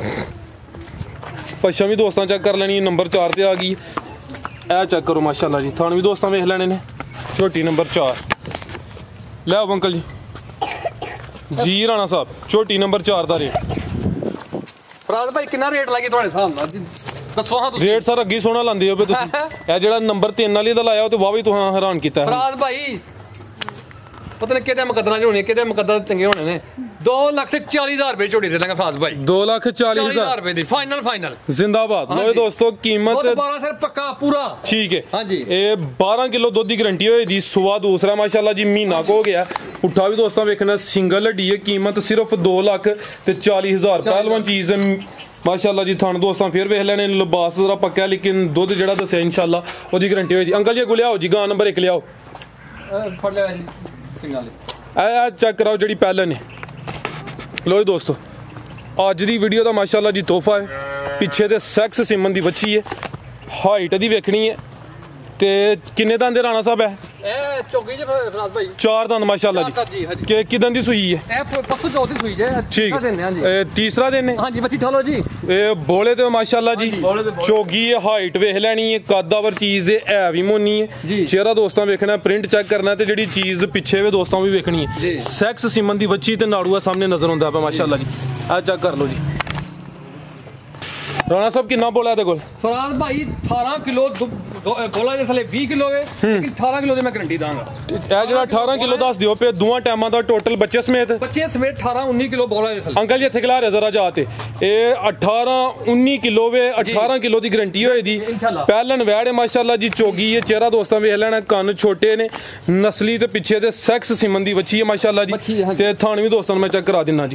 ਪਸ਼ਮ ਵੀ ਦੋਸਤਾਂ ਚੈੱਕ ਕਰ ਲੈਣੀ ਨੰਬਰ 4 ਤੇ ਆ ਗਈ ਇਹ ਚੈੱਕ ਕਰੋ ਮਾਸ਼ਾਅੱਲਾ ਜੀ ਤੁਹਾਨੂੰ ਵੀ ਦੋਸਤਾਂ ਵੇਖ ਲੈਣੇ ਨੇ ਝੋਟੀ ਨੰਬਰ 4 ਲੈ ਆਓ ਅੰਕਲ ਜੀ ਰਾਣਾ ਸਾਹਿਬ ਝੋਟੀ ਨੰਬਰ 4 ਦਾ ਰੇਟ ਫਰਾਜ਼ ਭਾਈ ਕਿੰਨਾ ਰੇਟ ਲੱਗੇ ਤੁਹਾਡੇ ਹਿਸਾਬ ਨਾਲ ਦੱਸੋ ਹਾਂ ਤੁਸੀਂ ਰੇਟ ਸਰ ਅੱਗੇ ਸੋਹਣਾ ਲਾਉਂਦੇ ਹੋ ਤੁਸੀਂ ਇਹ ਜਿਹੜਾ ਨੰਬਰ 3 ਵਾਲੀ ਦਾ ਲਾਇਆ ਉਹ ਤੇ ਵਾਹ ਵੀ ਤੁਸੀਂ ਹੈਰਾਨ ਕੀਤਾ ਫਰਾਜ਼ ਭਾਈ ਪਤਾ ਨਹੀਂ ਕਿਹਦੇ ਮੁਕੱਦਰਾਂ ਚ ਹੋਣੇ ਕਿਹਦੇ ਮੁਕੱਦਰ ਚੰਗੇ ਹੋਣੇ ਨੇ 2,40,000 ਰੁਪਏ ਝੋਟੀ ਦੇ ਦਾਂਗਾ ਫਰਾਜ਼ ਭਾਈ 2,40,000 ਰੁਪਏ ਦੀ ਫਾਈਨਲ ਜ਼ਿੰਦਾਬਾਦ ਲੋ ਦੋਸਤੋ ਕੀਮਤ 12 ਸਿਰ ਪੱਕਾ ਪੂਰਾ ਠੀਕ ਹੈ ਹਾਂਜੀ ਇਹ 12 ਕਿਲੋ ਦੁੱਧ ਦੀ ਗਾਰੰਟੀ ਹੋਈ ਦੀ ਸੂਆ ਦੂਸਰਾ ਮਾਸ਼ਾਅੱਲਾ ਜੀ ਮਹੀਨਾ ਕੋ ਹੋ ਗਿਆ ਪੁੱਠਾ ਵੀ ਦੋਸਤਾਂ ਵੇਖਣਾ ਸਿੰਗਲ ਹੱਡੀ ਹੈ ਕੀਮਤ ਸਿਰਫ 2,40,000 ਪਹਿਲਵਾਨ ਚੀਜ਼ ਮਾਸ਼ਾਅੱਲਾ ਜੀ ਤੁਹਾਨੂੰ ਦੋਸਤਾਂ ਫਿਰ ਵੇਖ ਲੈਣੇ ਲਿਬਾਸ ਜ਼ਰਾ ਪੱਕਾ ਲੇਕਿਨ ਦੁੱਧ ਜਿਹੜਾ ਦੱਸਿਆ ਇਨਸ਼ਾਅੱਲਾ ਉਹਦੀ ਗਾਰੰਟੀ ਹੋਈ ਦੀ ਅੰਕਲ ਜੀ ਗੁਲਿਆਓ ਜੀ ਗਾਂ ਨੰਬਰ 1 ਲਿਆਓ ਫੜ ਲਿਆ ਜੀ ਆ ਚੈੱਕ ਕਰਾਓ ਜਿਹੜੀ ਪਹਿਲਾਂ ਨੇ ਲੋ ਦੋਸਤੋ ਅੱਜ ਦੀ ਵੀਡੀਓ ਦਾ ਮਾਸ਼ਾਅੱਲਾ ਜੀ ਤੋਹਫਾ ਹੈ ਪਿੱਛੇ ਤੇ ਸੈਕਸ ਸਿਮਨ ਦੀ ਬੱਚੀ ਹੈ ਹਾਈਟ ਦੀ ਵੇਖਣੀ ਹੈ ਤੇ ਕਿੰਨੇ ਦੰਦ ਦੇ ਰਾਣਾ ਸਾਹਿਬ ਹੈ ਇਹ ਚੌਕੀ ਜੇ ਫਰਾਜ਼ ਭਾਈ 4 ਦੰਦ ਮਾਸ਼ਾਅੱਲਾ ਜੀ ਕਿ ਕਿਦਾਂ ਦੀ ਸੂਈ ਹੈ ਇਹ ਪਰਸੋਂ ਚੌਥੀ ਸੂਈ ਜੇ ਠੀਕ ਇਹ ਤੀਸਰਾ ਦਿਨ ਹੈ ਹਾਂਜੀ ਬੱਚੀ ਠਾਲੋ ਜੀ ਇਹ ਬੋਲੇ ਤੇ ਮਾਸ਼ਾਅੱਲਾ ਜੀ ਚੋਗੀ ਹੈ ਹਾਈਟ ਵੇਖ ਲੈਣੀ ਹੈ ਕਾਦਾਵਰ ਚੀਜ਼ ਹੈ ਵੀ ਮੋਨੀ ਹੈ ਚਿਹਰਾ ਦੋਸਤਾਂ ਵੇਖਣਾ ਪ੍ਰਿੰਟ ਚੈੱਕ ਕਰਨਾ ਤੇ ਜਿਹੜੀ ਚੀਜ਼ ਪਿੱਛੇ ਵੇ ਦੋਸਤਾਂ ਵੀ ਵੇਖਣੀ ਹੈ ਸੈਕਸ ਸਿਮਨ ਦੀ ਬੱਚੀ ਤੇ ਨਾੜੂਆ ਸਾਹਮਣੇ ਨਜ਼ਰ ਆਉਂਦਾ ਪਿਆ ਮਾਸ਼ਾਅੱਲਾ ਜੀ ਆ ਚੈੱਕ ਕਰ ਲਓ ਜੀ ਰਾਣਾ ਸਾਹਿਬ ਕਿੰਨਾ ਬੋਲਾ ਇਹਦੇ ਕੋਲ? ਫਰਾਜ਼ ਭਾਈ 18 ਕਿਲੋ ਬੋਲਾ ਦੇ ਥਲੇ 20 ਕਿਲੋ ਵੇ, ਲੇਕਿਨ 18 ਕਿਲੋ ਦੀ ਮੈਂ ਗਰੰਟੀ ਦਾਂਗਾ। ਇਹ ਜਿਹੜਾ 18 ਕਿਲੋ ਦੱਸ ਦਿਓ ਪਏ ਦੋਵਾਂ ਟਾਈਮਾਂ ਦਾ ਟੋਟਲ ਬੱਚੇ ਸਮੇਤ 18 19 ਕਿਲੋ ਬੋਲਾ ਦੇ ਥਲੇ। ਅੰਕਲ ਜੀ ਇੱਥੇ ਖਿਲਾ ਰਿਹਾ ਜ਼ਰਾ ਜਾ ਤੇ ਇਹ 18 19 ਕਿਲੋ ਵੇ 18 ਕਿਲੋ ਦੀ ਗਰੰਟੀ ਹੋਏ ਦੀ। ਪਹਿਲਨ ਵੈੜ ਹੈ ਮਾਸ਼ਾਅੱਲਾ ਜੀ, ਚੋਗੀ ਹੈ, ਚਿਹਰਾ ਦੋਸਤਾਂ ਵੇਖ ਲੈਣਾ, ਕੰਨ ਛੋਟੇ ਨੇ, ਨਸਲੀ ਤੇ ਪਿੱਛੇ ਦੇ ਸੈਕਸ ਸਿਮਨ ਦੀ ਵੱਛੀ ਹੈ ਮਾਸ਼ਾਅੱਲਾ ਜੀ। ਤੇ ਥਾਣ ਵੀ ਦੋਸਤਾਂ ਨੂੰ ਮੈਂ ਚੈੱਕ ਕਰਾ ਦਿੰਨਾ ਜੀ।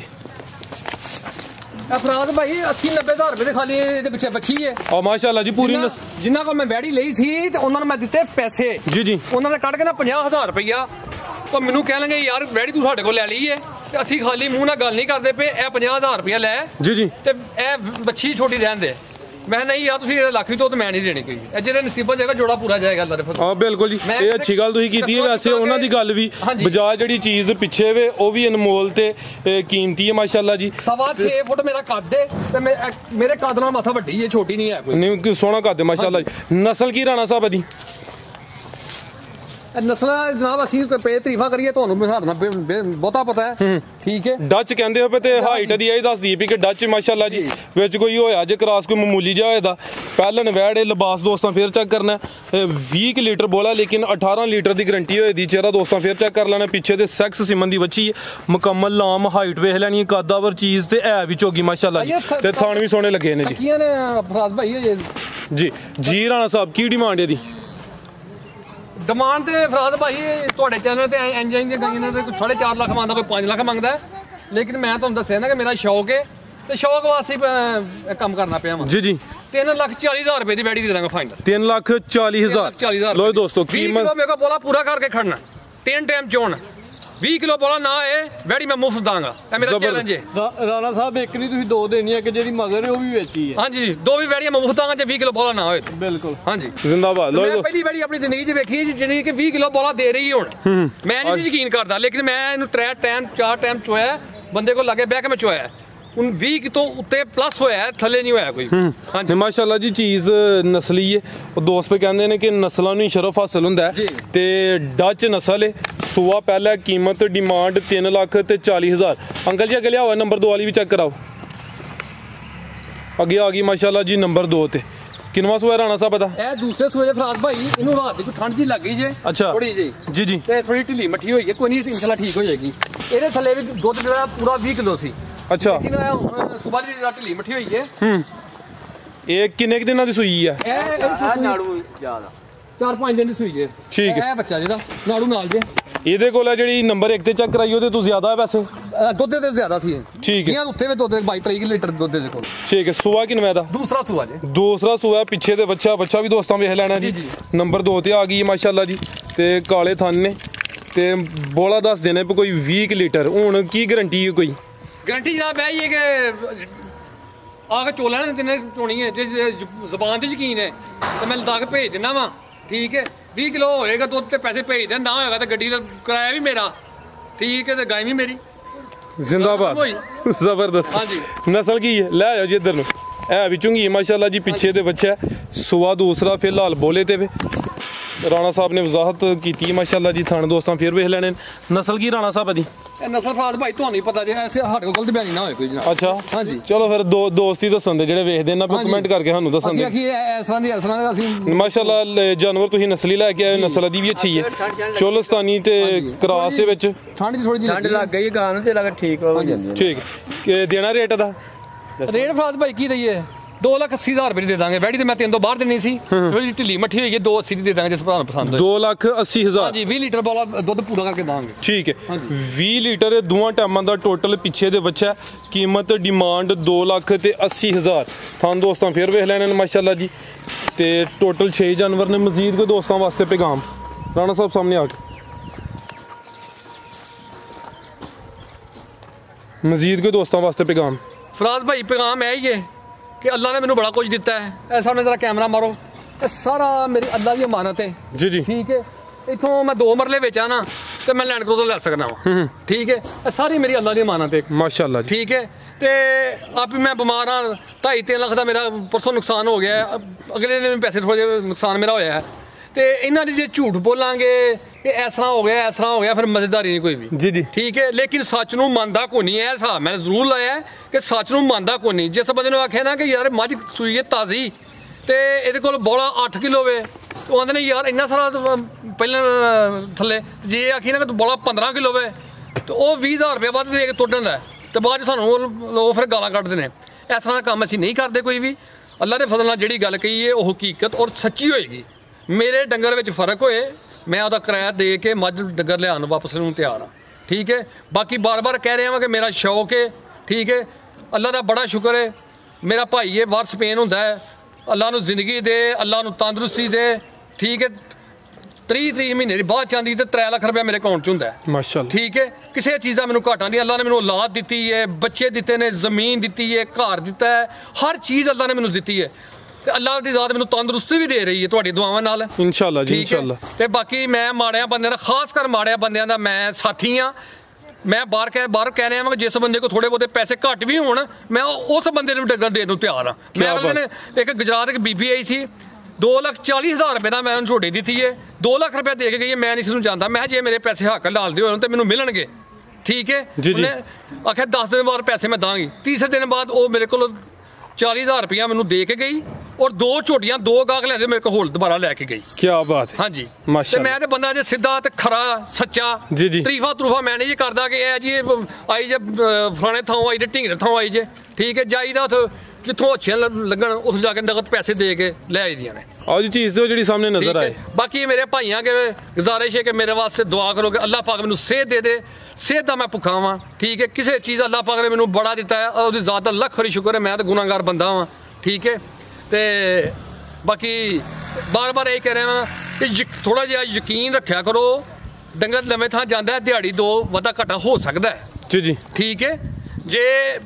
ਫਰਾਜ਼ ਭਾਈ 80 90 ਹਜ਼ਾਰ ਰੁਪਏ ਦੇ ਖਾਲੀ ਇਹਦੇ ਪਿੱਛੇ ਬੱਚੀ ਹੈ ਆ ਮਾਸ਼ਾਅੱਲਾ ਜੀ। ਪੂਰੀ ਜਿਨ੍ਹਾਂ ਕੋਲ ਮੈਂ ਵੈੜੀ ਲਈ ਸੀ ਤੇ ਉਹਨਾਂ ਨੂੰ ਮੈਂ ਦਿੱਤੇ ਪੈਸੇ ਜੀ ਉਹਨਾਂ ਨੇ ਕੱਢ ਕੇ ਨਾ 50,000 ਰੁਪਇਆ। ਤਾਂ ਮੈਨੂੰ ਕਹਿਣਗੇ ਯਾਰ ਵੈੜੀ ਤੂੰ ਸਾਡੇ ਕੋਲ ਲੈ ਲਈ ਹੈ ਤੇ ਅਸੀਂ ਖਾਲੀ ਮੂੰਹ ਨਾਲ ਗੱਲ ਨਹੀਂ ਕਰਦੇ ਪਏ, ਇਹ 50,000 ਰੁਪਇਆ ਲੈ ਜੀ ਤੇ ਇਹ ਬੱਚੀ ਛੋਟੀ ਰਹਿਣ ਦੇ। ਮੈਂ ਨਹੀਂ ਯਾਰ ਤੁਸੀਂ ਲੱਖ ਵੀ ਤੋਂ ਮੈਂ ਨਹੀਂ ਦੇਣੀ ਕੋਈ, ਇਹ ਜਿਹੜੇ ਨਸੀਬਾਂ ਜਾਏਗਾ ਜੋੜਾ ਪੂਰਾ ਜਾਏਗਾ ਅੱਲਾ ਦੇ ਫਜ਼ਲ। ਹਾਂ ਬਿਲਕੁਲ ਜੀ, ਇਹ ਅੱਛੀ ਗੱਲ ਤੁਸੀਂ ਕੀਤੀ ਹੈ। ਵੈਸੇ ਉਹਨਾਂ ਦੀ ਗੱਲ ਵੀ ਬਜਾਜ ਜਿਹੜੀ ਚੀਜ਼ ਪਿੱਛੇ ਵੇ ਉਹ ਵੀ ਅਨਮੋਲ ਤੇ ਕੀਮਤੀ ਹੈ ਮਾਸ਼ਾਅੱਲਾ ਜੀ। 6.5 ਫੁੱਟ ਮੇਰਾ ਕੱਦ ਹੈ ਤੇ ਮੇਰੇ ਕੱਦ ਨਾਲ ਮਸਾ ਵੱਡੀ ਹੈ, ਛੋਟੀ ਨਹੀਂ ਹੈ ਕੋਈ। ਨਹੀਂ ਸੋਹਣਾ ਕੱਦ ਹੈ ਮਾਸ਼ਾਅੱਲਾ ਜੀ। ਨਸਲ ਕੀ ਰਾਣਾ ਸਾਹਿਬ ਦੀ? ਨਸਲ ਜਨਾਬ ਅਸੀਂ ਪੇ ਤਾਰੀਫਾਂ ਕਰੀਏ ਤੁਹਾਨੂੰ ਬਹੁਤਾ ਪਤਾ ਹੈ, ਠੀਕ ਹੈ। ਡੱਚ ਕਹਿੰਦੇ ਹੋ ਤੇ ਹਾਈਟ ਦੀ ਇਹ ਦੱਸਦੀ ਹੈ ਕਿ ਡੱਚ ਮਾਸ਼ਾਅੱਲਾ ਜੀ ਵਿੱਚ ਕੋਈ ਹੋਇਆ ਜੇ ਕ੍ਰਾਸ ਕੋਈ ਮਾਮੂਲੀ ਜਿਹਾ ਹੋਇਆ ਦਾ। ਪਹਿਲਨ ਵੈੜ ਲਿਬਾਸ ਦੋਸਤਾਂ ਫੇਰ ਚੈੱਕ ਕਰਨਾ 20 ਲੀਟਰ ਬੋਲਾ, ਲੇਕਿਨ 18 ਲੀਟਰ ਦੀ ਗਰੰਟੀ ਹੋਈ ਦੀ। ਚਿਹਰਾ ਦੋਸਤਾਂ ਫੇਰ ਚੈੱਕ ਕਰ ਲੈਣਾ, ਪਿੱਛੇ ਦੇ ਸੈਕਸ ਸਿਮਨ ਦੀ ਵੱਛੀ ਮੁਕੰਮਲ ਲਾਮ ਹਾਈਟ ਵੇਖ ਲੈਣੀ, ਕਾਦਾਵਰ ਚੀਜ਼ ਤੇ ਹੈ ਵੀ ਚੋਗੀ ਮਾਸ਼ਾਅੱਲਾ ਜੀ। ਤੇ ਥਾਣ ਵੀ ਸੋਹਣੇ ਲੱਗੇ ਨੇ ਜੀ। ਫਰਾਜ਼ ਭਾਈ ਜੀ ਰਾਣਾ ਸਾਹਿਬ ਕੀ ਡਿਮਾਂਡ ਹੈ ਦੀ? ਡਿਮਾਂਡ ਤੇ ਫਰਾਜ਼ ਭਾਈ ਤੁਹਾਡੇ ਚੈਨਲ ਤੇ ਇੰਜ ਦੀਆਂ ਗਾਈਆਂ ਨੇ 4.5 ਲੱਖ ਮੰਗਦਾ, ਕੋਈ 5 ਲੱਖ ਮੰਗਦਾ, ਲੇਕਿਨ ਮੈਂ ਤੁਹਾਨੂੰ ਦੱਸਿਆ ਨਾ ਕਿ ਮੇਰਾ ਸ਼ੌਕ ਹੈ ਤੇ ਸ਼ੌਕ ਵਾਸਤੇ ਕੰਮ ਕਰਨਾ ਪਿਆ ਵਾ। ਜੀ 3,40,000 ਰੁਪਏ ਦੀ ਵੈੜੀ ਦੇ ਦਾਂਗਾ ਫਾਈਨਲ। 3,40,000 ਲੋ ਦੋਸਤੋ ਕੀਮਤ ਮੇਰੇ ਕੋਲ ਬੋਲਾ ਪੂਰਾ ਕਰਕੇ ਖੜਨਾ 3 ਟਾਈਮ ਚੋਣ 20 ਕਿਲੋ ਬੋਲਾ ਨਾ ਹੈ ਵੈੜੀ ਮੈਂ ਮੁਫਤ ਦਾਂਗਾ, ਇਹ ਮੇਰਾ ਚੈਲੰਜ ਹੈ। ਰਾਣਾ ਸਾਹਿਬ ਇੱਕ ਨਹੀਂ ਤੁਸੀਂ ਦੋ ਦੇਣੀ ਹੈ ਕਿ ਜਿਹੜੀ ਮਗਰ ਹੈ ਉਹ ਵੀ ਵੇਚੀ ਹੈ। ਹਾਂਜੀ ਦੋ ਵੀ ਵੈੜੀਆਂ ਮੈਂ ਮੁਫਤ ਦਾਂਗਾ ਜੇ 20 ਕਿਲੋ ਬੋਲਾ ਨਾ ਹੋਏ। ਬਿਲਕੁਲ ਹਾਂਜੀ ਜ਼ਿੰਦਾਬਾਦ। ਲੋ ਮੈਂ ਪਹਿਲੀ ਵੈੜੀ ਆਪਣੀ ਜ਼ਿੰਦਗੀ 'ਚ ਵੇਖੀ ਜਿਹੜੀ ਕਿ 20 ਕਿਲੋ ਬੋਲਾ ਦੇ ਰਹੀ ਹੁਣ। ਮੈਂ ਨਹੀਂ ਸੀ ਯਕੀਨ ਕਰਦਾ, ਲੇਕਿਨ ਮੈਂ ਇਹਨੂੰ 4 ਟਾਈਮ ਚੋਇਆ, ਬੰਦੇ ਕੋਲ ਲੱਗੇ ਬਹਿ ਕੇ ਮੈਂ ਚੋਇਆ। 20 ਤੋਂ ਉੱਤੇ ਪਲੱਸ ਹੋਇਆ, ਥੱਲੇ ਨਹੀਂ ਹੋਇਆ ਕੋਈ। ਹਾਂਜੀ ਮਾਸ਼ਾਅੱਲਾ ਜੀ, ਚੀਜ਼ ਨਸਲੀ ਹੈ। ਉਹ ਦੋਸਤ ਕਹਿੰਦੇ ਨੇ ਕਿ ਨਸਲਾਂ ਨੂੰ ਸ਼ਰਫ ਹਾਸਲ ਹੁੰਦਾ ਤੇ ਡੱਚ ਨਸਲ ਹੈ। ਸੂਆ ਪਹਿਲਾ, ਕੀਮਤ ਡਿਮਾਂਡ 3,40,000। ਅੰਕਲ ਜੀ ਅੱਗੇ ਲਿਆਓ ਨੰਬਰ 2 ਵਾਲੀ ਵੀ ਚੈੱਕ ਕਰਾਓ। ਅੱਗੇ ਆ ਗਈ ਮਾਸ਼ਾਅੱਲਾ ਜੀ ਨੰਬਰ 2 ਤੇ। ਕਿੰਨਵਾਂ ਸੂਆ ਰਾਣਾ ਸਾਹਿਬ ਦਾ? ਇਹ ਦੂਸਰੇ ਸੂਏ ਦੇ ਫਰਾਜ਼ ਭਾਈ, ਇਹਨੂੰ ਰਾਤ ਦੀ ਕੋਈ ਠੰਡ ਜੀ ਲੱਗ ਗਈ ਜੇ ਥੋੜੀ ਜੀ ਤੇ ਥੋੜੀ ਢਿੱਲੀ ਮੱਠੀ ਹੋਈ ਹੈ, ਕੋਈ ਨਹੀਂ ਇਨਸ਼ਾਅੱਲਾ ਠੀਕ ਹੋ ਜਾਏਗੀ। ਇਹਦੇ ਥੱਲੇ ਵੀ ਦੁੱਧ ਜਿਹੜਾ ਪੂਰਾ 20 ਕਿਲੋ ਸੀ। ਅੱਛਾ ਸੁਬਾਹ ਦੀ ਢਿੱਲੀ ਮੱਠੀ ਹੋਈ ਹੈ। ਇਹ ਕਿੰਨੇ ਦਿਨਾਂ ਦੀ ਸੂਈ ਹੈ? ਇਹ ਨਾੜੂ ਜ਼ਿਆਦਾ 4-5 ਦਿਨ ਦੀ ਸੂਈ ਜੇ। ਠੀਕ ਹੈ। ਇਹ ਬੱਚਾ ਜਿਹੜਾ ਨਾੜੂ ਨਾਲ ਜੇ ਇਹਦੇ ਕੋਲ ਜਿਹੜੀ ਨੰਬਰ 1 ਤੇ ਚੈੱਕ ਕਰਾਈ ਉਹਦੇ ਤੋਂ ਜ਼ਿਆਦਾ ਹੈ ਵੈਸੇ ਦੁੱਧ ਤੇ ਜ਼ਿਆਦਾ ਸੀ। ਠੀਕ ਹੈ। ਉੱਥੇ ਵੀ ਦੁੱਧ 22-23 ਲੀਟਰ ਦੁੱਧ ਦੇ ਕੋਲ। ਠੀਕ ਹੈ। ਸੂਆ ਕਿੰਨਵੇਂ ਦਾ? ਦੂਸਰਾ ਸੂਆ ਜੇ। ਦੂਸਰਾ ਸੂਆ ਪਿੱਛੇ ਦੇ ਬੱਚਾ ਵੀ ਦੋਸਤਾਂ ਵੇਖ ਲੈਣਾ ਜੀ। ਨੰਬਰ 2 ਤੇ ਆ ਗਈ ਮਾਸ਼ਾਅੱਲਾ ਜੀ ਤੇ ਕਾਲੇ ਥਣ ਨੇ ਤੇ ਬੋਲਾ ਦੱਸ ਦੇਣੇ ਕੋਈ 20 ਲੀਟਰ। ਹੁਣ ਕੀ ਗਰੰਟੀ ਹੈ ਕੋਈ? ਗਰੰਟੀ ਜਨਾਬ ਇਹ ਹੈ ਕਿ ਆ ਕੇ ਚੋਲਾ ਨੇ ਤਿੰਨੇ ਚੋਣੀ ਹੈ, ਜੇ ਜ਼ਬਾਨ ਤੇ ਯਕੀਨ ਹੈ ਤੇ ਮੈਂ ਲਦਾ ਕੇ ਭੇਜ ਦਿੰਦਾ ਵਾ। ਠੀਕ ਹੈ 20 ਕਿਲੋ ਹੋਏਗਾ ਦੁੱਧ ਤੇ ਪੈਸੇ ਭੇਜ ਦੇ, ਨਾ ਹੋਏਗਾ ਤੇ ਗੱਡੀ ਦਾ ਕਿਰਾਇਆ ਵੀ ਮੇਰਾ, ਠੀਕ ਹੈ, ਤੇ ਗਾਂ ਵੀ ਮੇਰੀ। ਜ਼ਿੰਦਾਬਾਦ ਜ਼ਬਰਦਸਤ। ਹਾਂਜੀ ਨਸਲ ਕੀ ਹੈ? ਲੈ ਆਓ ਜੀ ਇੱਧਰ ਨੂੰ। ਇਹ ਵੀ ਚੁੰਗੀ ਮਾਸ਼ਾਅੱਲਾ ਜੀ, ਪਿੱਛੇ ਦੇ ਬੱਚਾ ਸੂਆ ਦੂਸਰਾ ਫਿਲਹਾਲ ਬੋਲੇ ਤੇ ਵੇ। ਰਾਣਾ ਸਾਹਿਬ ਨੇ ਵਜ਼ਾਹਤ ਕੀਤੀ ਮਾਸ਼ਾਅੱਲਾ ਜੀ। ਥਣ ਦੋਸਤਾਂ ਫਿਰ ਵੇਖ ਲੈਣੇ। ਨਸਲ ਕੀ ਰਾਣਾ ਸਾਹਿਬ ਦੀ? ਇਹ ਨਸਲ ਫਰਾਜ਼ ਭਾਈ ਤੁਹਾਨੂੰ ਹੀ ਪਤਾ ਜੇ, ਐਸੇ ਸਾਡੇ ਕੋਲ ਗਲਤ ਬਿਆਨੀ ਨਾ ਹੋਏ ਕੋਈ ਜਨਾਬ। ਅੱਛਾ ਹਾਂਜੀ ਚਲੋ ਫਿਰ ਦੋਸਤ ਹੀ ਦੱਸਣ ਦੇ ਜਿਹੜੇ ਵੇਖਦੇ ਨੇ, ਆਪਾਂ ਕਮੈਂਟ ਕਰਕੇ ਸਾਨੂੰ ਦੱਸਣ ਦੇ। ਇਸ ਤਰ੍ਹਾਂ ਦੀ ਅਸੀਂ ਮਾਸ਼ਾਅੱਲਾ ਜਾਨਵਰ ਤੁਸੀਂ ਨਸਲੀ ਲੈ ਕੇ ਆਏ, ਨਸਲ ਦੀ ਵੀ ਅੱਛੀ ਹੈ, ਚੋਲਸਤਾਨੀ ਤੇ ਕਰਾਸ ਦੇ ਵਿੱਚ। ਠੰਡ ਦੀ ਥੋੜੀ ਜਿਹੀ ਠੰਡ ਲੱਗ ਗਈ ਗਾਂ ਨੂੰ ਤੇ ਲੱਗ ਠੀਕ ਹੋ ਜਾਂਦੀ ਹੈ। ਠੀਕ ਦੇਣਾ ਰੇਟ ਦਾ? ਰੇਟ ਫਰਾਜ਼ ਭਾਈ ਕੀ ਦਈਏ? 2,80,000 ਰੁਪਏ ਦੇ ਦਾਂਗੇ। ਵੈੜੀ ਤੇ ਮੈਂ 3 ਤੋਂ ਬਾਹਰ ਦੇਣੀ ਸੀ, ਥੋੜੀ ਢਿੱਲੀ ਮੱਠੀ ਹੋਈ ਹੈ, 2,80 ਦੀ ਦੇ ਦਾਂਗੇ ਜਿਸ ਭਰਾ ਨੂੰ ਪਸੰਦ ਹੋਏ। 2,80,000। ਹਾਂਜੀ 20 ਲੀਟਰ ਬੋਲਾ ਦੁੱਧ ਪੂਰਾ ਕਰਕੇ ਦਾਂਗੇ। ਠੀਕ ਹੈ 20 ਲੀਟਰ ਦੋਵਾਂ ਟਾਈਮਾਂ ਦਾ ਟੋਟਲ ਪਿੱਛੇ ਦੇ ਬੱਚਾ। ਕੀਮਤ ਡਿਮਾਂਡ 2,80,000। ਤੁਹਾਨੂੰ ਦੋਸਤਾਂ ਫਿਰ ਵੇਖ ਲੈਣੇ ਨੇ ਮਾਸ਼ਾਅੱਲਾ ਜੀ। ਤੇ ਟੋਟਲ 6 ਜਾਨਵਰ ਨੇ। ਮਜ਼ੀਦ ਕੋ ਦੋਸਤਾਂ ਵਾਸਤੇ ਪੈਗਾਮ ਰਾਣਾ ਸਾਹਿਬ ਸਾਹਮਣੇ ਆ ਕੇ ਮਜ਼ੀਦ ਕੋ ਦੋਸਤਾਂ ਵਾਸਤੇ ਪੈਗਾਮ। ਫਰਾਜ਼ ਭਾਈ ਪੈਗਾਮ ਹੈ ਹੀ ਹੈ ਕਿ ਅੱਲਾ ਨੇ ਮੈਨੂੰ ਬੜਾ ਕੁਝ ਦਿੱਤਾ ਹੈ। ਇਹ ਸਾਹਮਣੇ ਜ਼ਰਾ ਕੈਮਰਾ ਮਾਰੋ, ਇਹ ਸਾਰਾ ਮੇਰੀ ਅੱਲਾ ਦੀ ਅਮਾਨਤ ਹੈ। ਜੀ ਠੀਕ ਹੈ। ਇਥੋਂ ਮੈਂ 2 ਮਰਲੇ ਵੇਚਾਂ ਨਾ ਤੇ ਮੈਂ ਲੈਂਡ ਕਰੂਜ਼ਰ ਲੈ ਸਕਦਾ ਵਾ। ਠੀਕ ਹੈ। ਇਹ ਸਾਰੀ ਮੇਰੀ ਅੱਲਾ ਦੀ ਅਮਾਨਤ ਹੈ ਮਾਸ਼ਾਅੱਲਾ ਜੀ। ਠੀਕ ਹੈ। ਤੇ ਆਪ ਵੀ ਮੈਂ ਬਿਮਾਰ ਹਾਂ, 2.5-3 ਲੱਖ ਦਾ ਮੇਰਾ ਪਰਸੋਂ ਨੁਕਸਾਨ ਹੋ ਗਿਆ। ਅਗਲੇ ਦਿਨ ਪੈਸੇ ਥੋੜੇ ਜਿਹੇ ਨੁਕਸਾਨ ਮੇਰਾ ਹੋਇਆ ਹੈ ਤੇ ਇਹਨਾਂ ਦੀ ਜੇ ਝੂਠ ਬੋਲਾਂਗੇ ਕਿ ਇਸ ਤਰ੍ਹਾਂ ਹੋ ਗਿਆ ਫਿਰ ਮਜ਼ੇਦਾਰੀ ਨਹੀਂ ਕੋਈ ਵੀ ਜੀ ਠੀਕ ਹੈ। ਲੇਕਿਨ ਸੱਚ ਨੂੰ ਮੰਨਦਾ ਕੋਈ ਨਹੀਂ, ਇਹ ਹਿਸਾਬ ਮੈਂ ਜ਼ਰੂਰ ਲਾਇਆ ਕਿ ਸੱਚ ਨੂੰ ਮੰਨਦਾ ਕੋਈ ਨਹੀਂ। ਜਿਸ ਬੰਦੇ ਨੂੰ ਆਖਿਆ ਨਾ ਕਿ ਯਾਰ ਮੱਝ ਸੂਈ ਹੈ ਤਾਜ਼ੀ ਤੇ ਇਹਦੇ ਕੋਲ ਬੋਲਾ 8 ਕਿਲੋ ਵੇ, ਉਹ ਆਂਦੇ ਨੇ ਯਾਰ ਇੰਨਾ ਸਾਰਾ ਪਹਿਲਾਂ ਥੱਲੇ, ਜੇ ਆਖੀ ਨਾ ਕਿ ਬੋਲਾ 15 ਕਿਲੋ ਵੇ ਤੇ ਉਹ 20,000 ਰੁਪਏ ਵੱਧ ਦੇ ਕੇ ਤੁਰ ਜਾਂਦਾ ਤੇ ਬਾਅਦ 'ਚ ਸਾਨੂੰ ਉਹ ਫਿਰ ਗਾਲਾਂ ਕੱਢਦੇ ਨੇ। ਇਸ ਤਰ੍ਹਾਂ ਦਾ ਕੰਮ ਅਸੀਂ ਨਹੀਂ ਕਰਦੇ ਕੋਈ ਵੀ। ਅੱਲਾ ਦੇ ਫਜ਼ਲ ਨਾਲ ਜਿਹੜੀ ਗੱਲ ਕਹੀ ਹੈ ਉਹ ਹਕੀਕਤ ਔਰ ਸੱਚੀ ਹੋਏਗੀ। ਮੇਰੇ ਡੰਗਰ ਵਿੱਚ ਫਰਕ ਹੋਏ, ਮੈਂ ਉਹਦਾ ਕਿਰਾਇਆ ਦੇ ਕੇ ਮੱਝ ਡੰਗਰ ਲਿਆਉਣ ਨੂੰ ਵਾਪਸ ਨੂੰ ਤਿਆਰ ਹਾਂ ਠੀਕ ਹੈ। ਬਾਕੀ ਬਾਰ-ਬਾਰ ਕਹਿ ਰਿਹਾ ਵਾਂ ਕਿ ਮੇਰਾ ਸ਼ੌਕ ਹੈ ਠੀਕ ਹੈ। ਅੱਲਾ ਦਾ ਬੜਾ ਸ਼ੁਕਰ ਹੈ, ਮੇਰਾ ਭਾਈ ਹੈ ਬਾਹਰ ਸਪੇਨ ਹੁੰਦਾ ਹੈ, ਅੱਲਾ ਨੂੰ ਜ਼ਿੰਦਗੀ ਦੇ, ਅੱਲਾ ਨੂੰ ਤੰਦਰੁਸਤੀ ਦੇ ਠੀਕ ਹੈ। 30 ਮਹੀਨੇ ਦੀ ਬਾਅਦ ਚਾਂਦੀ ਤੇ 3 ਲੱਖ ਰੁਪਇਆ ਮੇਰੇ ਅਕਾਊਂਟ 'ਚ ਹੁੰਦਾ ਹੈ ਮਾਸ਼ਾਅੱਲਾ ਠੀਕ ਹੈ। ਕਿਸੇ ਚੀਜ਼ ਦਾ ਮੈਨੂੰ ਘਾਟਾ ਨਹੀਂ। ਅੱਲਾ ਨੇ ਮੈਨੂੰ ਔਲਾਦ ਦਿੱਤੀ ਹੈ, ਬੱਚੇ ਦਿੱਤੇ ਨੇ, ਜ਼ਮੀਨ ਦਿੱਤੀ ਹੈ, ਘਰ ਦਿੱਤਾ ਹੈ, ਹਰ ਚੀਜ਼ ਅੱਲਾ ਨੇ ਮੈਨੂੰ ਦਿੱਤੀ ਹੈ ਤੇ ਅੱਲਾ ਦੀ ਜ਼ਾਤ ਮੈਨੂੰ ਤੰਦਰੁਸਤੀ ਵੀ ਦੇ ਰਹੀ ਹੈ ਤੁਹਾਡੀ ਦੁਆਵਾਂ ਨਾਲ ਇਨਸ਼ਾਅੱਲਾ ਜੀ ਇਨਸ਼ਾਅੱਲਾ। ਤੇ ਬਾਕੀ ਮੈਂ ਮਾੜਿਆਂ ਬੰਦਿਆਂ ਦਾ, ਖਾਸ ਕਰ ਮਾੜਿਆਂ ਬੰਦਿਆਂ ਦਾ ਮੈਂ ਸਾਥੀ ਹਾਂ। ਮੈਂ ਬਾਹਰ ਕਹਿ ਰਿਹਾ ਹਾਂ ਕਿ ਜਿਸ ਬੰਦੇ ਕੋਲ ਥੋੜੇ ਬਹੁਤੇ ਪੈਸੇ ਘੱਟ ਵੀ ਹੋਣ ਮੈਂ ਉਸ ਬੰਦੇ ਨੂੰ ਡੰਗਰ ਦੇਣ ਨੂੰ ਤਿਆਰ ਹਾਂ। ਮੈਂ ਅਗਲੇ ਨੇ ਇੱਕ ਗੁਜਰਾਤ ਇੱਕ ਬੀਬੀ ਆਈ ਸੀ 2,40,000 ਰੁਪਏ ਦਾ ਮੈਂ ਉਹਨੂੰ ਝੋਟੀ ਦਿੱਤੀ ਹੈ, 2 ਲੱਖ ਰੁਪਏ ਦੇ ਕੇ ਗਈ ਹੈ। ਮੈਂ ਨਹੀਂ ਸੀ ਨੂੰ ਜਾਣਦਾ, ਮੈਂ ਜੇ ਮੇਰੇ ਪੈਸੇ ਹੱਕ ਲਾਲਦੇ ਹੋਣ ਤੇ ਮੈਨੂੰ ਮਿਲਣਗੇ ਠੀਕ ਹੈ। ਉਹਨੇ ਆਖਿਆ 10 ਦਿਨ ਬਾਅਦ ਪੈਸੇ ਮੈਂ ਦਾਂਗੀ। ਤੀਸਰੇ ਦਿਨ ਬਾਅਦ ਉਹ ਮੇਰੇ ਕੋਲ 40,000 ਰੁਪਇਆ ਮੈਨੂੰ ਦੇ ਕੇ ਗਈ ਔਰ 2 ਝੋਟੀਆਂ 2 ਗਾਹਕ ਲੈਂਦੇ ਮੇਰੇ ਕੋਲ ਹੋਰ ਦੁਬਾਰਾ ਲੈ ਕੇ ਗਈ। ਕੀ ਬਾਤ ਹੈ ਹਾਂਜੀ ਤੇ ਮੈਂ ਤੇ ਬੰਦਾ ਜੇ ਸਿੱਧਾ ਤੇ ਖਰਾ ਸੱਚਾ ਤਰੀਫਾ ਤਰੂਫਾ ਮੈਂ ਨਹੀਂ ਜੀ ਕਰਦਾ ਕਿ ਇਹ ਜੀ ਆਈ ਜੇ ਫਲਾਣੇ ਥਾਂ ਆਈ ਜੇ ਢਿੰਗਰੇ ਥਾਂ ਆਈ ਜੇ ਠੀਕ ਹੈ। ਜਾਈਦਾ ਉੱਥੇ ਜਿੱਥੋਂ ਅੱਛੀਆਂ ਲੱਗਣ ਉੱਥੇ ਜਾ ਕੇ ਨਗਦ ਪੈਸੇ ਦੇ ਕੇ ਲੈ ਆਈਦੀਆਂ ਨੇ। ਆਹ ਜੀ ਚੀਜ਼ ਦਿਓ ਜਿਹੜੀ ਸਾਹਮਣੇ ਨਜ਼ਰ ਆਏ। ਬਾਕੀ ਮੇਰੇ ਭਾਈਆਂ ਕੇ ਗੁਜ਼ਾਰਿਸ਼ ਹੈ ਕਿ ਮੇਰੇ ਵਾਸਤੇ ਦੁਆ ਕਰੋ ਕਿ ਅੱਲਾਹ ਪਾਕ ਮੈਨੂੰ ਸਿਹਤ ਦੇ ਦੇ। ਸਿਹਤ ਦਾ ਮੈਂ ਭੁੱਖਾ ਵਾਂ ਠੀਕ ਹੈ। ਕਿਸੇ ਚੀਜ਼ ਅੱਲਾਹ ਪਾਕ ਨੇ ਮੈਨੂੰ ਬੜਾ ਦਿੱਤਾ ਹੈ, ਉਹਦੀ ਜ਼ਾਤ ਦਾ ਲੱਖ ਵਾਰੀ ਸ਼ੁਕਰ ਹੈ। ਮੈਂ ਤਾਂ ਗੁਨਾਹਗਾਰ ਬੰਦਾ ਵਾਂ ਠੀਕ ਹੈ। ਤੇ ਬਾਕੀ ਬਾਰ-ਬਾਰ ਇਹ ਕਹਿ ਰਿਹਾ ਵਾਂ ਕਿ ਥੋੜਾ ਜਿਹਾ ਯਕੀਨ ਰੱਖਿਆ ਕਰੋ। ਡੰਗਰ ਨਵੇਂ ਥਾਂ ਜਾਂਦਾ ਦਿਹਾੜੀ 2 ਵਾਧਾ ਘਾਟਾ ਹੋ ਸਕਦਾ ਹੈ ਜੀ ਠੀਕ ਹੈ। ਜੇ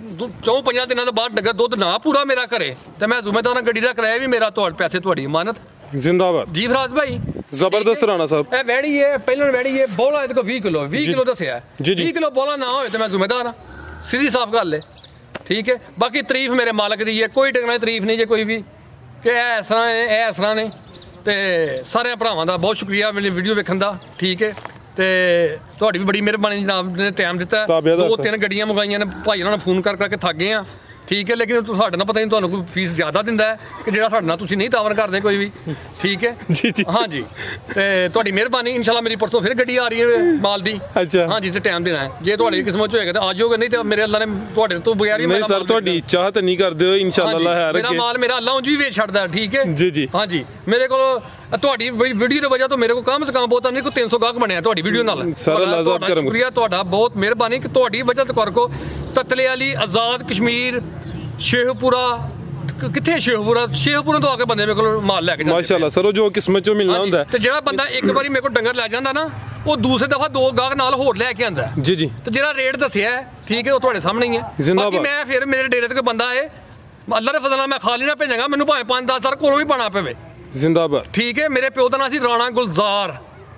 4-5 ਦਿਨਾਂ ਤੋਂ ਬਾਅਦ ਡੰਗਰ ਦੁੱਧ ਨਾ ਪੂਰਾ ਮੇਰਾ ਕਰੇ ਤੇ ਮੈਂ ਜ਼ਿੰਮੇਦਾਰ ਗੱਡੀ ਦਾ ਕਿਰਾਇਆ ਵੀ ਮੇਰਾ, ਤੁਹਾਡੇ ਪੈਸੇ ਤੁਹਾਡੀ ਇਮਾਨਤ ਜ਼ਿੰਦਾਬਾਦ ਜੀ। ਫਰਾਜ਼ ਭਾਈ ਜ਼ਬਰਦਸਤ ਰਾਣਾ ਸਾਹਿਬ ਇਹ ਵੈੜੀ ਹੈ ਪਹਿਲਾਂ ਵੈੜੀ ਹੈ ਬੋਲਾ ਇਹਦੇ ਕੋਲ 20 ਕਿਲੋ ਦੱਸਿਆ 20 ਕਿਲੋ ਬੋਲਾ ਨਾ ਹੋਵੇ ਤੇ ਮੈਂ ਜ਼ਿੰਮੇਦਾਰ ਹਾਂ। ਸਿੱਧੀ ਸਾਫ਼ ਗੱਲ ਹੈ ਠੀਕ ਹੈ। ਬਾਕੀ ਤਾਰੀਫ ਮੇਰੇ ਮਾਲਕ ਦੀ ਹੈ, ਕੋਈ ਟਿਕਣਾ ਤਾਰੀਫ ਨਹੀਂ ਜੇ ਕੋਈ ਵੀ ਕਿ ਇਹ ਇਸ ਤਰ੍ਹਾਂ ਹੈ ਇਹ ਇਸ ਤਰ੍ਹਾਂ ਨੇ। ਤੇ ਸਾਰਿਆਂ ਭਰਾਵਾਂ ਦਾ ਬਹੁਤ ਸ਼ੁਕਰੀਆ ਮੇਰੀ ਵੀਡੀਓ ਵੇਖਣ ਦਾ ਠੀਕ ਹੈ। ਤੇ ਤੁਹਾਡੀ ਵੀ ਬੜੀ ਮਿਹਰਬਾਨੀ ਜਨਾਬ ਨੇ ਟਾਈਮ ਦਿੱਤਾ। 2-3 ਗੱਡੀਆਂ ਮੰਗਾਈਆਂ ਨੇ ਭਾਈ ਉਹਨਾਂ ਨੂੰ ਫੋਨ ਕਰਕੇ ਥੱਕ ਗਏ ਆ ਠੀਕ ਹੈ। ਲੇਕਿਨ ਸਾਡੇ ਨਾਲ ਪਤਾ ਨਹੀਂ ਤੁਹਾਨੂੰ ਕੋਈ ਫੀਸ ਜ਼ਿਆਦਾ ਦਿੰਦਾ ਹੈ ਕਿ ਜਿਹੜਾ ਸਾਡੇ ਨਾਲ ਤੁਸੀਂ ਨਹੀਂ ਤਾਵਨ ਕਰਦੇ ਕੋਈ ਵੀ ਠੀਕ ਹੈ ਜੀ ਹਾਂਜੀ। ਤੇ ਤੁਹਾਡੀ ਮਿਹਰਬਾਨੀ। ਇਨਸ਼ਾਅੱਲਾ ਮੇਰੀ ਪਰਸੋਂ ਫਿਰ ਗੱਡੀ ਆ ਰਹੀ ਹੈ ਮਾਲ ਦੀ ਹਾਂਜੀ ਤੇ ਟਾਈਮ ਦੇਣਾ ਹੈ। ਜੇ ਤੁਹਾਡੀ ਕਿਸਮਤ ਚ ਹੋਏਗਾ ਤਾਂ ਆ ਜਾਓਗੇ, ਨਹੀਂ ਤੇ ਮੇਰੇ ਅੱਲਾ ਨੇ ਤੁਹਾਡੇ ਤੋਂ ਬਗੈਰ ਹੀ ਨਹੀਂ ਸਰ ਤੁਹਾਡੀ ਚਾਹਤ ਨਹੀਂ ਕਰਦੇ ਹੋ ਇਨਸ਼ਾਅੱਲਾ ਹੈ ਮੇਰਾ ਮਾਲ ਮੇਰਾ ਅੱਲਾ ਉਂਝ ਵੀ ਵੇਚ ਛੱਡਦਾ ਠੀਕ ਹੈ ਜੀ ਹਾਂਜੀ। ਮੇਰੇ ਕੋਲ ਤੁਹਾਡੀ ਵੀਡੀਓ ਦੀ ਵਜ੍ਹਾ ਤੋਂ ਮੇਰੇ ਕੋਲ ਕਮ ਸੇ ਕਮ ਬਹੁਤਾ ਨਹੀਂ ਕੋਈ 300 ਗਾਹਕ ਬਣਿਆ ਤੁਹਾਡੀ ਵੀਡੀਓ ਨਾਲ। ਤੁਹਾਡਾ ਸ਼ੁਕਰੀਆ, ਤੁਹਾਡਾ ਬਹੁਤ ਮਿਹਰਬਾਨੀ ਕਿ ਤੁਹਾਡੀ ਵਜ੍ਹਾ ਤੋਂ ਕਰਕੇ ਤਤਲੇ ਵਾਲੀ ਆਜ਼ਾਦ ਕਸ਼ਮੀਰ ਸ਼ੇਖਪੁਰਾ ਕਿੱਥੇ ਸ਼ੇਖਪੁਰਾ ਤੋਂ ਆ ਕੇ ਬੰਦੇ ਮੇਰੇ ਕੋਲ ਮਾਲ ਲੈ ਕੇ ਜਾਂਦੇ ਮਾਸ਼ਾਅੱਲਾ ਸਰ। ਉਹ ਜੋ ਕਿਸਮਤ ਚੋਂ ਮਿਲਣਾ ਹੁੰਦਾ ਤੇ ਜਿਹੜਾ ਬੰਦਾ ਇੱਕ ਵਾਰੀ ਮੇਰੇ ਕੋਲ ਡੰਗਰ ਲੈ ਜਾਂਦਾ ਨਾ ਉਹ ਦੂਸਰੇ ਦਫਾ 2 ਗਾਹਕ ਨਾਲ ਹੋਰ ਲੈ ਕੇ ਆਂਦਾ ਜੀ ਤੇ ਜਿਹੜਾ ਰੇਟ ਦੱਸਿਆ ਠੀਕ ਹੈ ਉਹ ਤੁਹਾਡੇ ਸਾਹਮਣੇ ਹੀ ਹੈ। ਬਾਕੀ ਮੈਂ ਫਿਰ ਮੇਰੇ ਡੇਰੇ ਤੇ ਕੋਈ ਬੰਦਾ ਆਏ ਅੱਲਾ ਦੇ ਫਜ਼ਲ ਨਾਲ ਮੈਂ ਖਾਲੀ ਨਾ ਭੇਜਾਂਗਾ, ਮੈਨੂੰ ਭਾਵੇਂ 5-10 ਸਾਲ ਕੋਲੋਂ ਵੀ ਪਾਣਾ ਪਵੇ ਜ਼ਿੰਦਾਬਾਦ ਠੀਕ ਹੈ। ਮੇਰੇ ਪਿਓ ਦਾ ਨਾਂ ਸੀ ਰਾਣਾ ਗੁਲਜ਼ਾਰ।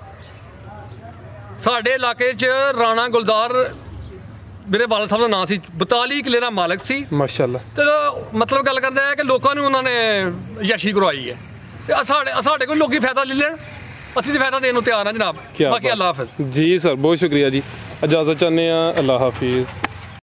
ਸਾਡੇ ਇਲਾਕੇ 'ਚ ਰਾਣਾ ਗੁਲਜ਼ਾਰ ਮੇਰੇ ਵਾਲਦ ਸਾਹਿਬ ਦਾ ਨਾਂ ਸੀ। 42 ਕਿੱਲੇ ਦਾ ਮਾਲਕ ਸੀ ਮਾਸ਼ਾਅੱਲਾ। ਤੇ ਮਤਲਬ ਗੱਲ ਕਰਦਾ ਹੈ ਕਿ ਲੋਕਾਂ ਨੂੰ ਉਹਨਾਂ ਨੇ ਯਾਸ਼ੀ ਕਰਵਾਈ ਹੈ ਤੇ ਸਾਡੇ ਕੋਲ ਲੋਕੀ ਫਾਇਦਾ ਲੈ ਲੈਣ, ਅਸੀਂ ਤੇ ਫਾਇਦਾ ਦੇਣ ਨੂੰ ਤਿਆਰ ਹਾਂ ਜਨਾਬ। ਬਾਕੀ ਅੱਲਾ ਹਾਫਿਜ਼ ਜੀ ਸਰ। ਬਹੁਤ ਸ਼ੁਕਰੀਆ ਜੀ। ਇਜਾਜ਼ਤ ਚਾਹੁੰਦੇ ਹਾਂ। ਅੱਲਾ ਹਾਫਿਜ਼।